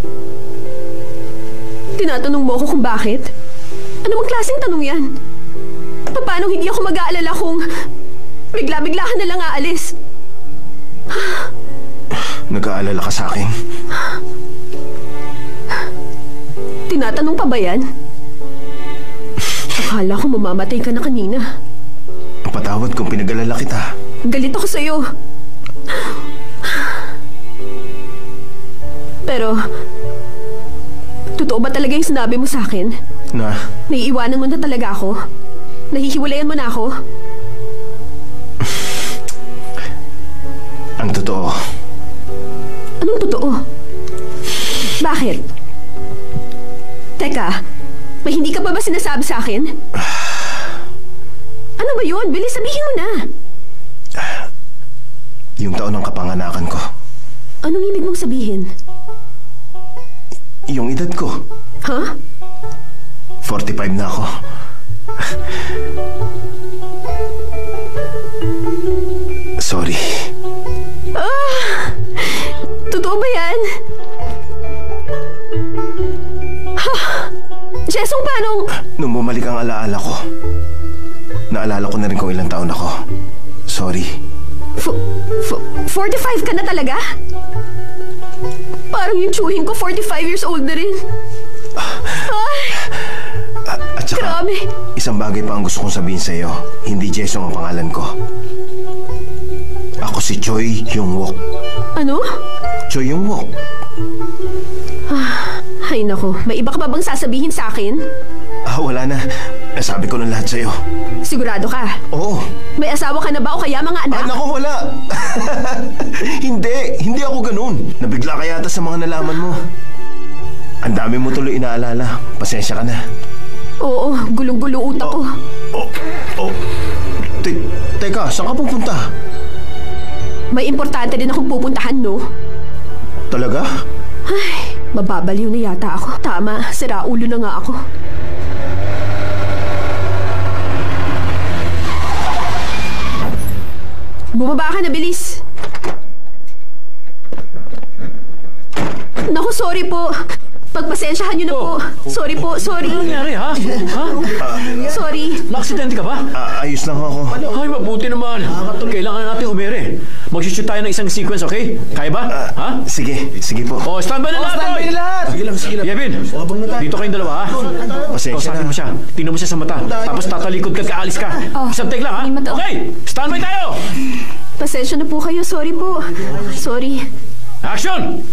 Tinatanong mo ako kung bakit? Ano bang klaseng tanong yan? Paano hindi ako mag-aalala kung bigla-bigla ka na lang aalis? Nag-aalala ka sa akin? Tinatanong pa ba yan? Akala ko mamamatay ka na kanina. Patawad kung pinag-alala kita. Galit ako sa'yo. Pero, totoo ba talaga yung sinabi mo sa akin? Na? Naiiwanan mo na talaga ako? Nahihiwalayan mo na ako? Ang totoo. Anong totoo? Bakit? Teka, may hindi ka ba ba sinasabi sa akin? Ano ba yun? Bilis, sabihin mo na. Yung taon ng kapanganakan ko. Anong ibig mong sabihin? Yung edad ko. Huh? forty-five na ako. Sorry. Ah! Totoo ba yan? Ha? Jessong, paano? Nung bumalik ang alaala ko, naalala ko na rin kung ilang taon ako. Sorry. F- f- forty-five ka na talaga? Parang yung tsuhin ko forty-five years old na rin. Ay! A- at saka, Grabe. isang bagay pa ang gusto kong sabihin sa'yo. Hindi Jesong ang pangalan ko. Ako si Choi Yung-wook. Ano? Choi Yung-wook. Ah, ay nako, may iba ka ba bang sasabihin sa akin? Ah, wala na. Nasabi ko na lahat sa'yo. Sigurado ka? Oo. May asawa ka na ba o kaya mga anak? Ah, naku, wala. Hindi. Hindi ako ganun. Nabigla ka yata sa mga nalaman mo. Ang dami mo tuloy inaalala. Pasensya ka na. Oo, gulong-gulo utak ko. Oh, oh. Te- teka, saan ka pupunta? May importante din akong pupuntahan, no? Talaga? Ay, mababaliw na yata ako. Tama, sira ulo na nga ako. Bumaba ka na, bilis. Naku, sorry po. Pagpasensyahan niyo na po. Sorry po, sorry. Ano nangyari, ha? Ha? Sorry. Na-aksidente ka ba? Ah, ayos lang ako. Ay, mabuti naman. Kailangan natin umere. Mag-shoot tayo ng isang sequence, okay? Kaya ba? Ha? Sige, sige po. Oh, standby na lahat, Standby na lahat! Sige lang, sige lang. Yevin, dito kayong dalawa, ha? Pasensya Kausapin na. mo siya. Tingnan mo siya sa mata. Tapos tatalikod ka at kaalis ka. Isang take lang, ha? Okay, standby tayo! Pasensya na po kayo. Sorry po. Sorry. Action!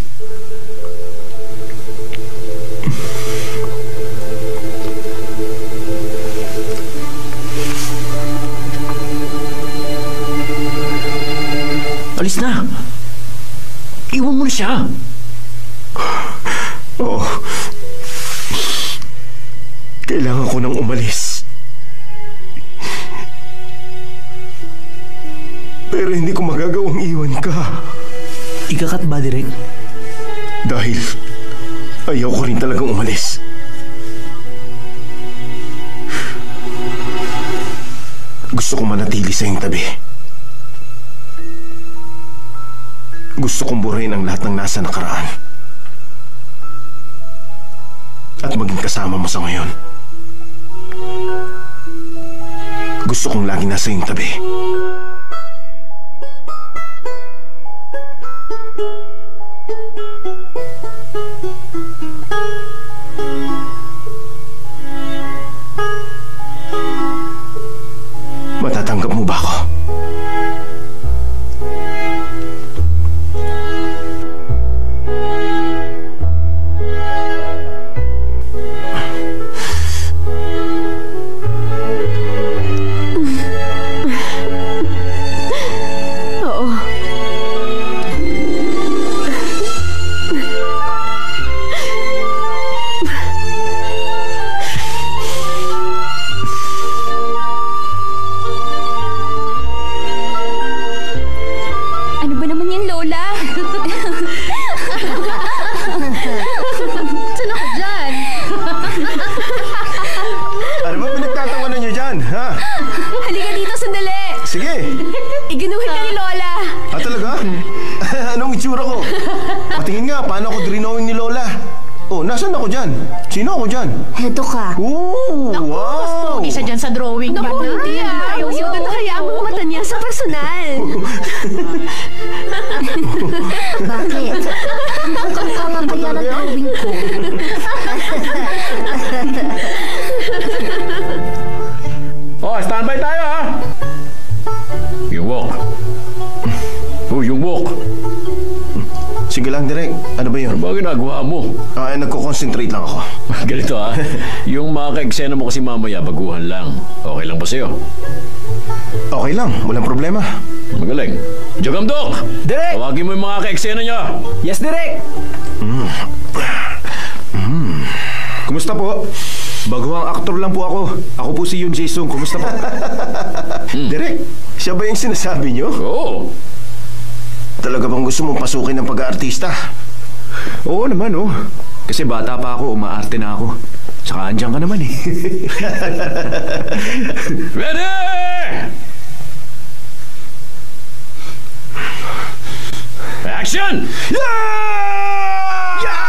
Alis na. Iwan mo na siya. Oo. Kailangan ko nang umalis. Pero hindi ko magagawang iwan ka. Nagsigakat ba, Direk? Dahil ayaw ko rin talagang umalis. Gusto kong manatili sa iyong tabi. Gusto kong burahin ang lahat ng nasa nakaraan. At maging kasama mo sa ngayon. Gusto kong lagi nasa iyong tabi. Matatanggap mo ba ako? Nasaan ako dyan? Sino ako dyan? Heto ka. Oh, Naku, wow! mas pogi siya dyan sa drawing niya. Naku, hindi ah. Ayaw mo na hayaan mo mata niya sa personal. Bakit? Mukhang ka nga kaya ng drawing ko. Oh, standby tayo ha! Yung walk. Oh, yung walk. Sige lang, Direk. Ano ba yun? Ano ba ginagawa mo? Ah, nagko-concentrate lang ako. Ganito ha, yung mga ka-eksena mo kasi mamaya, baguhan lang. Okay lang ba sa'yo? Okay lang, walang problema. Magaling. Jogamdok! Direk! Tawagin mo yung mga ka-eksena niya. Yes, Direk! Mm. Mm. Kumusta po? Baguhang aktor lang po ako. Ako po si Yun Jason. Kumusta po? hmm. Direk, siya ba yung sinasabi niyo? Oo. Talaga bang gusto mong pasukin ng pag-aartista? Oo naman, oh. Kasi bata pa ako, umaarte na ako. Tsaka andyan ka naman eh. Ready! Action! Yeah! Yeah!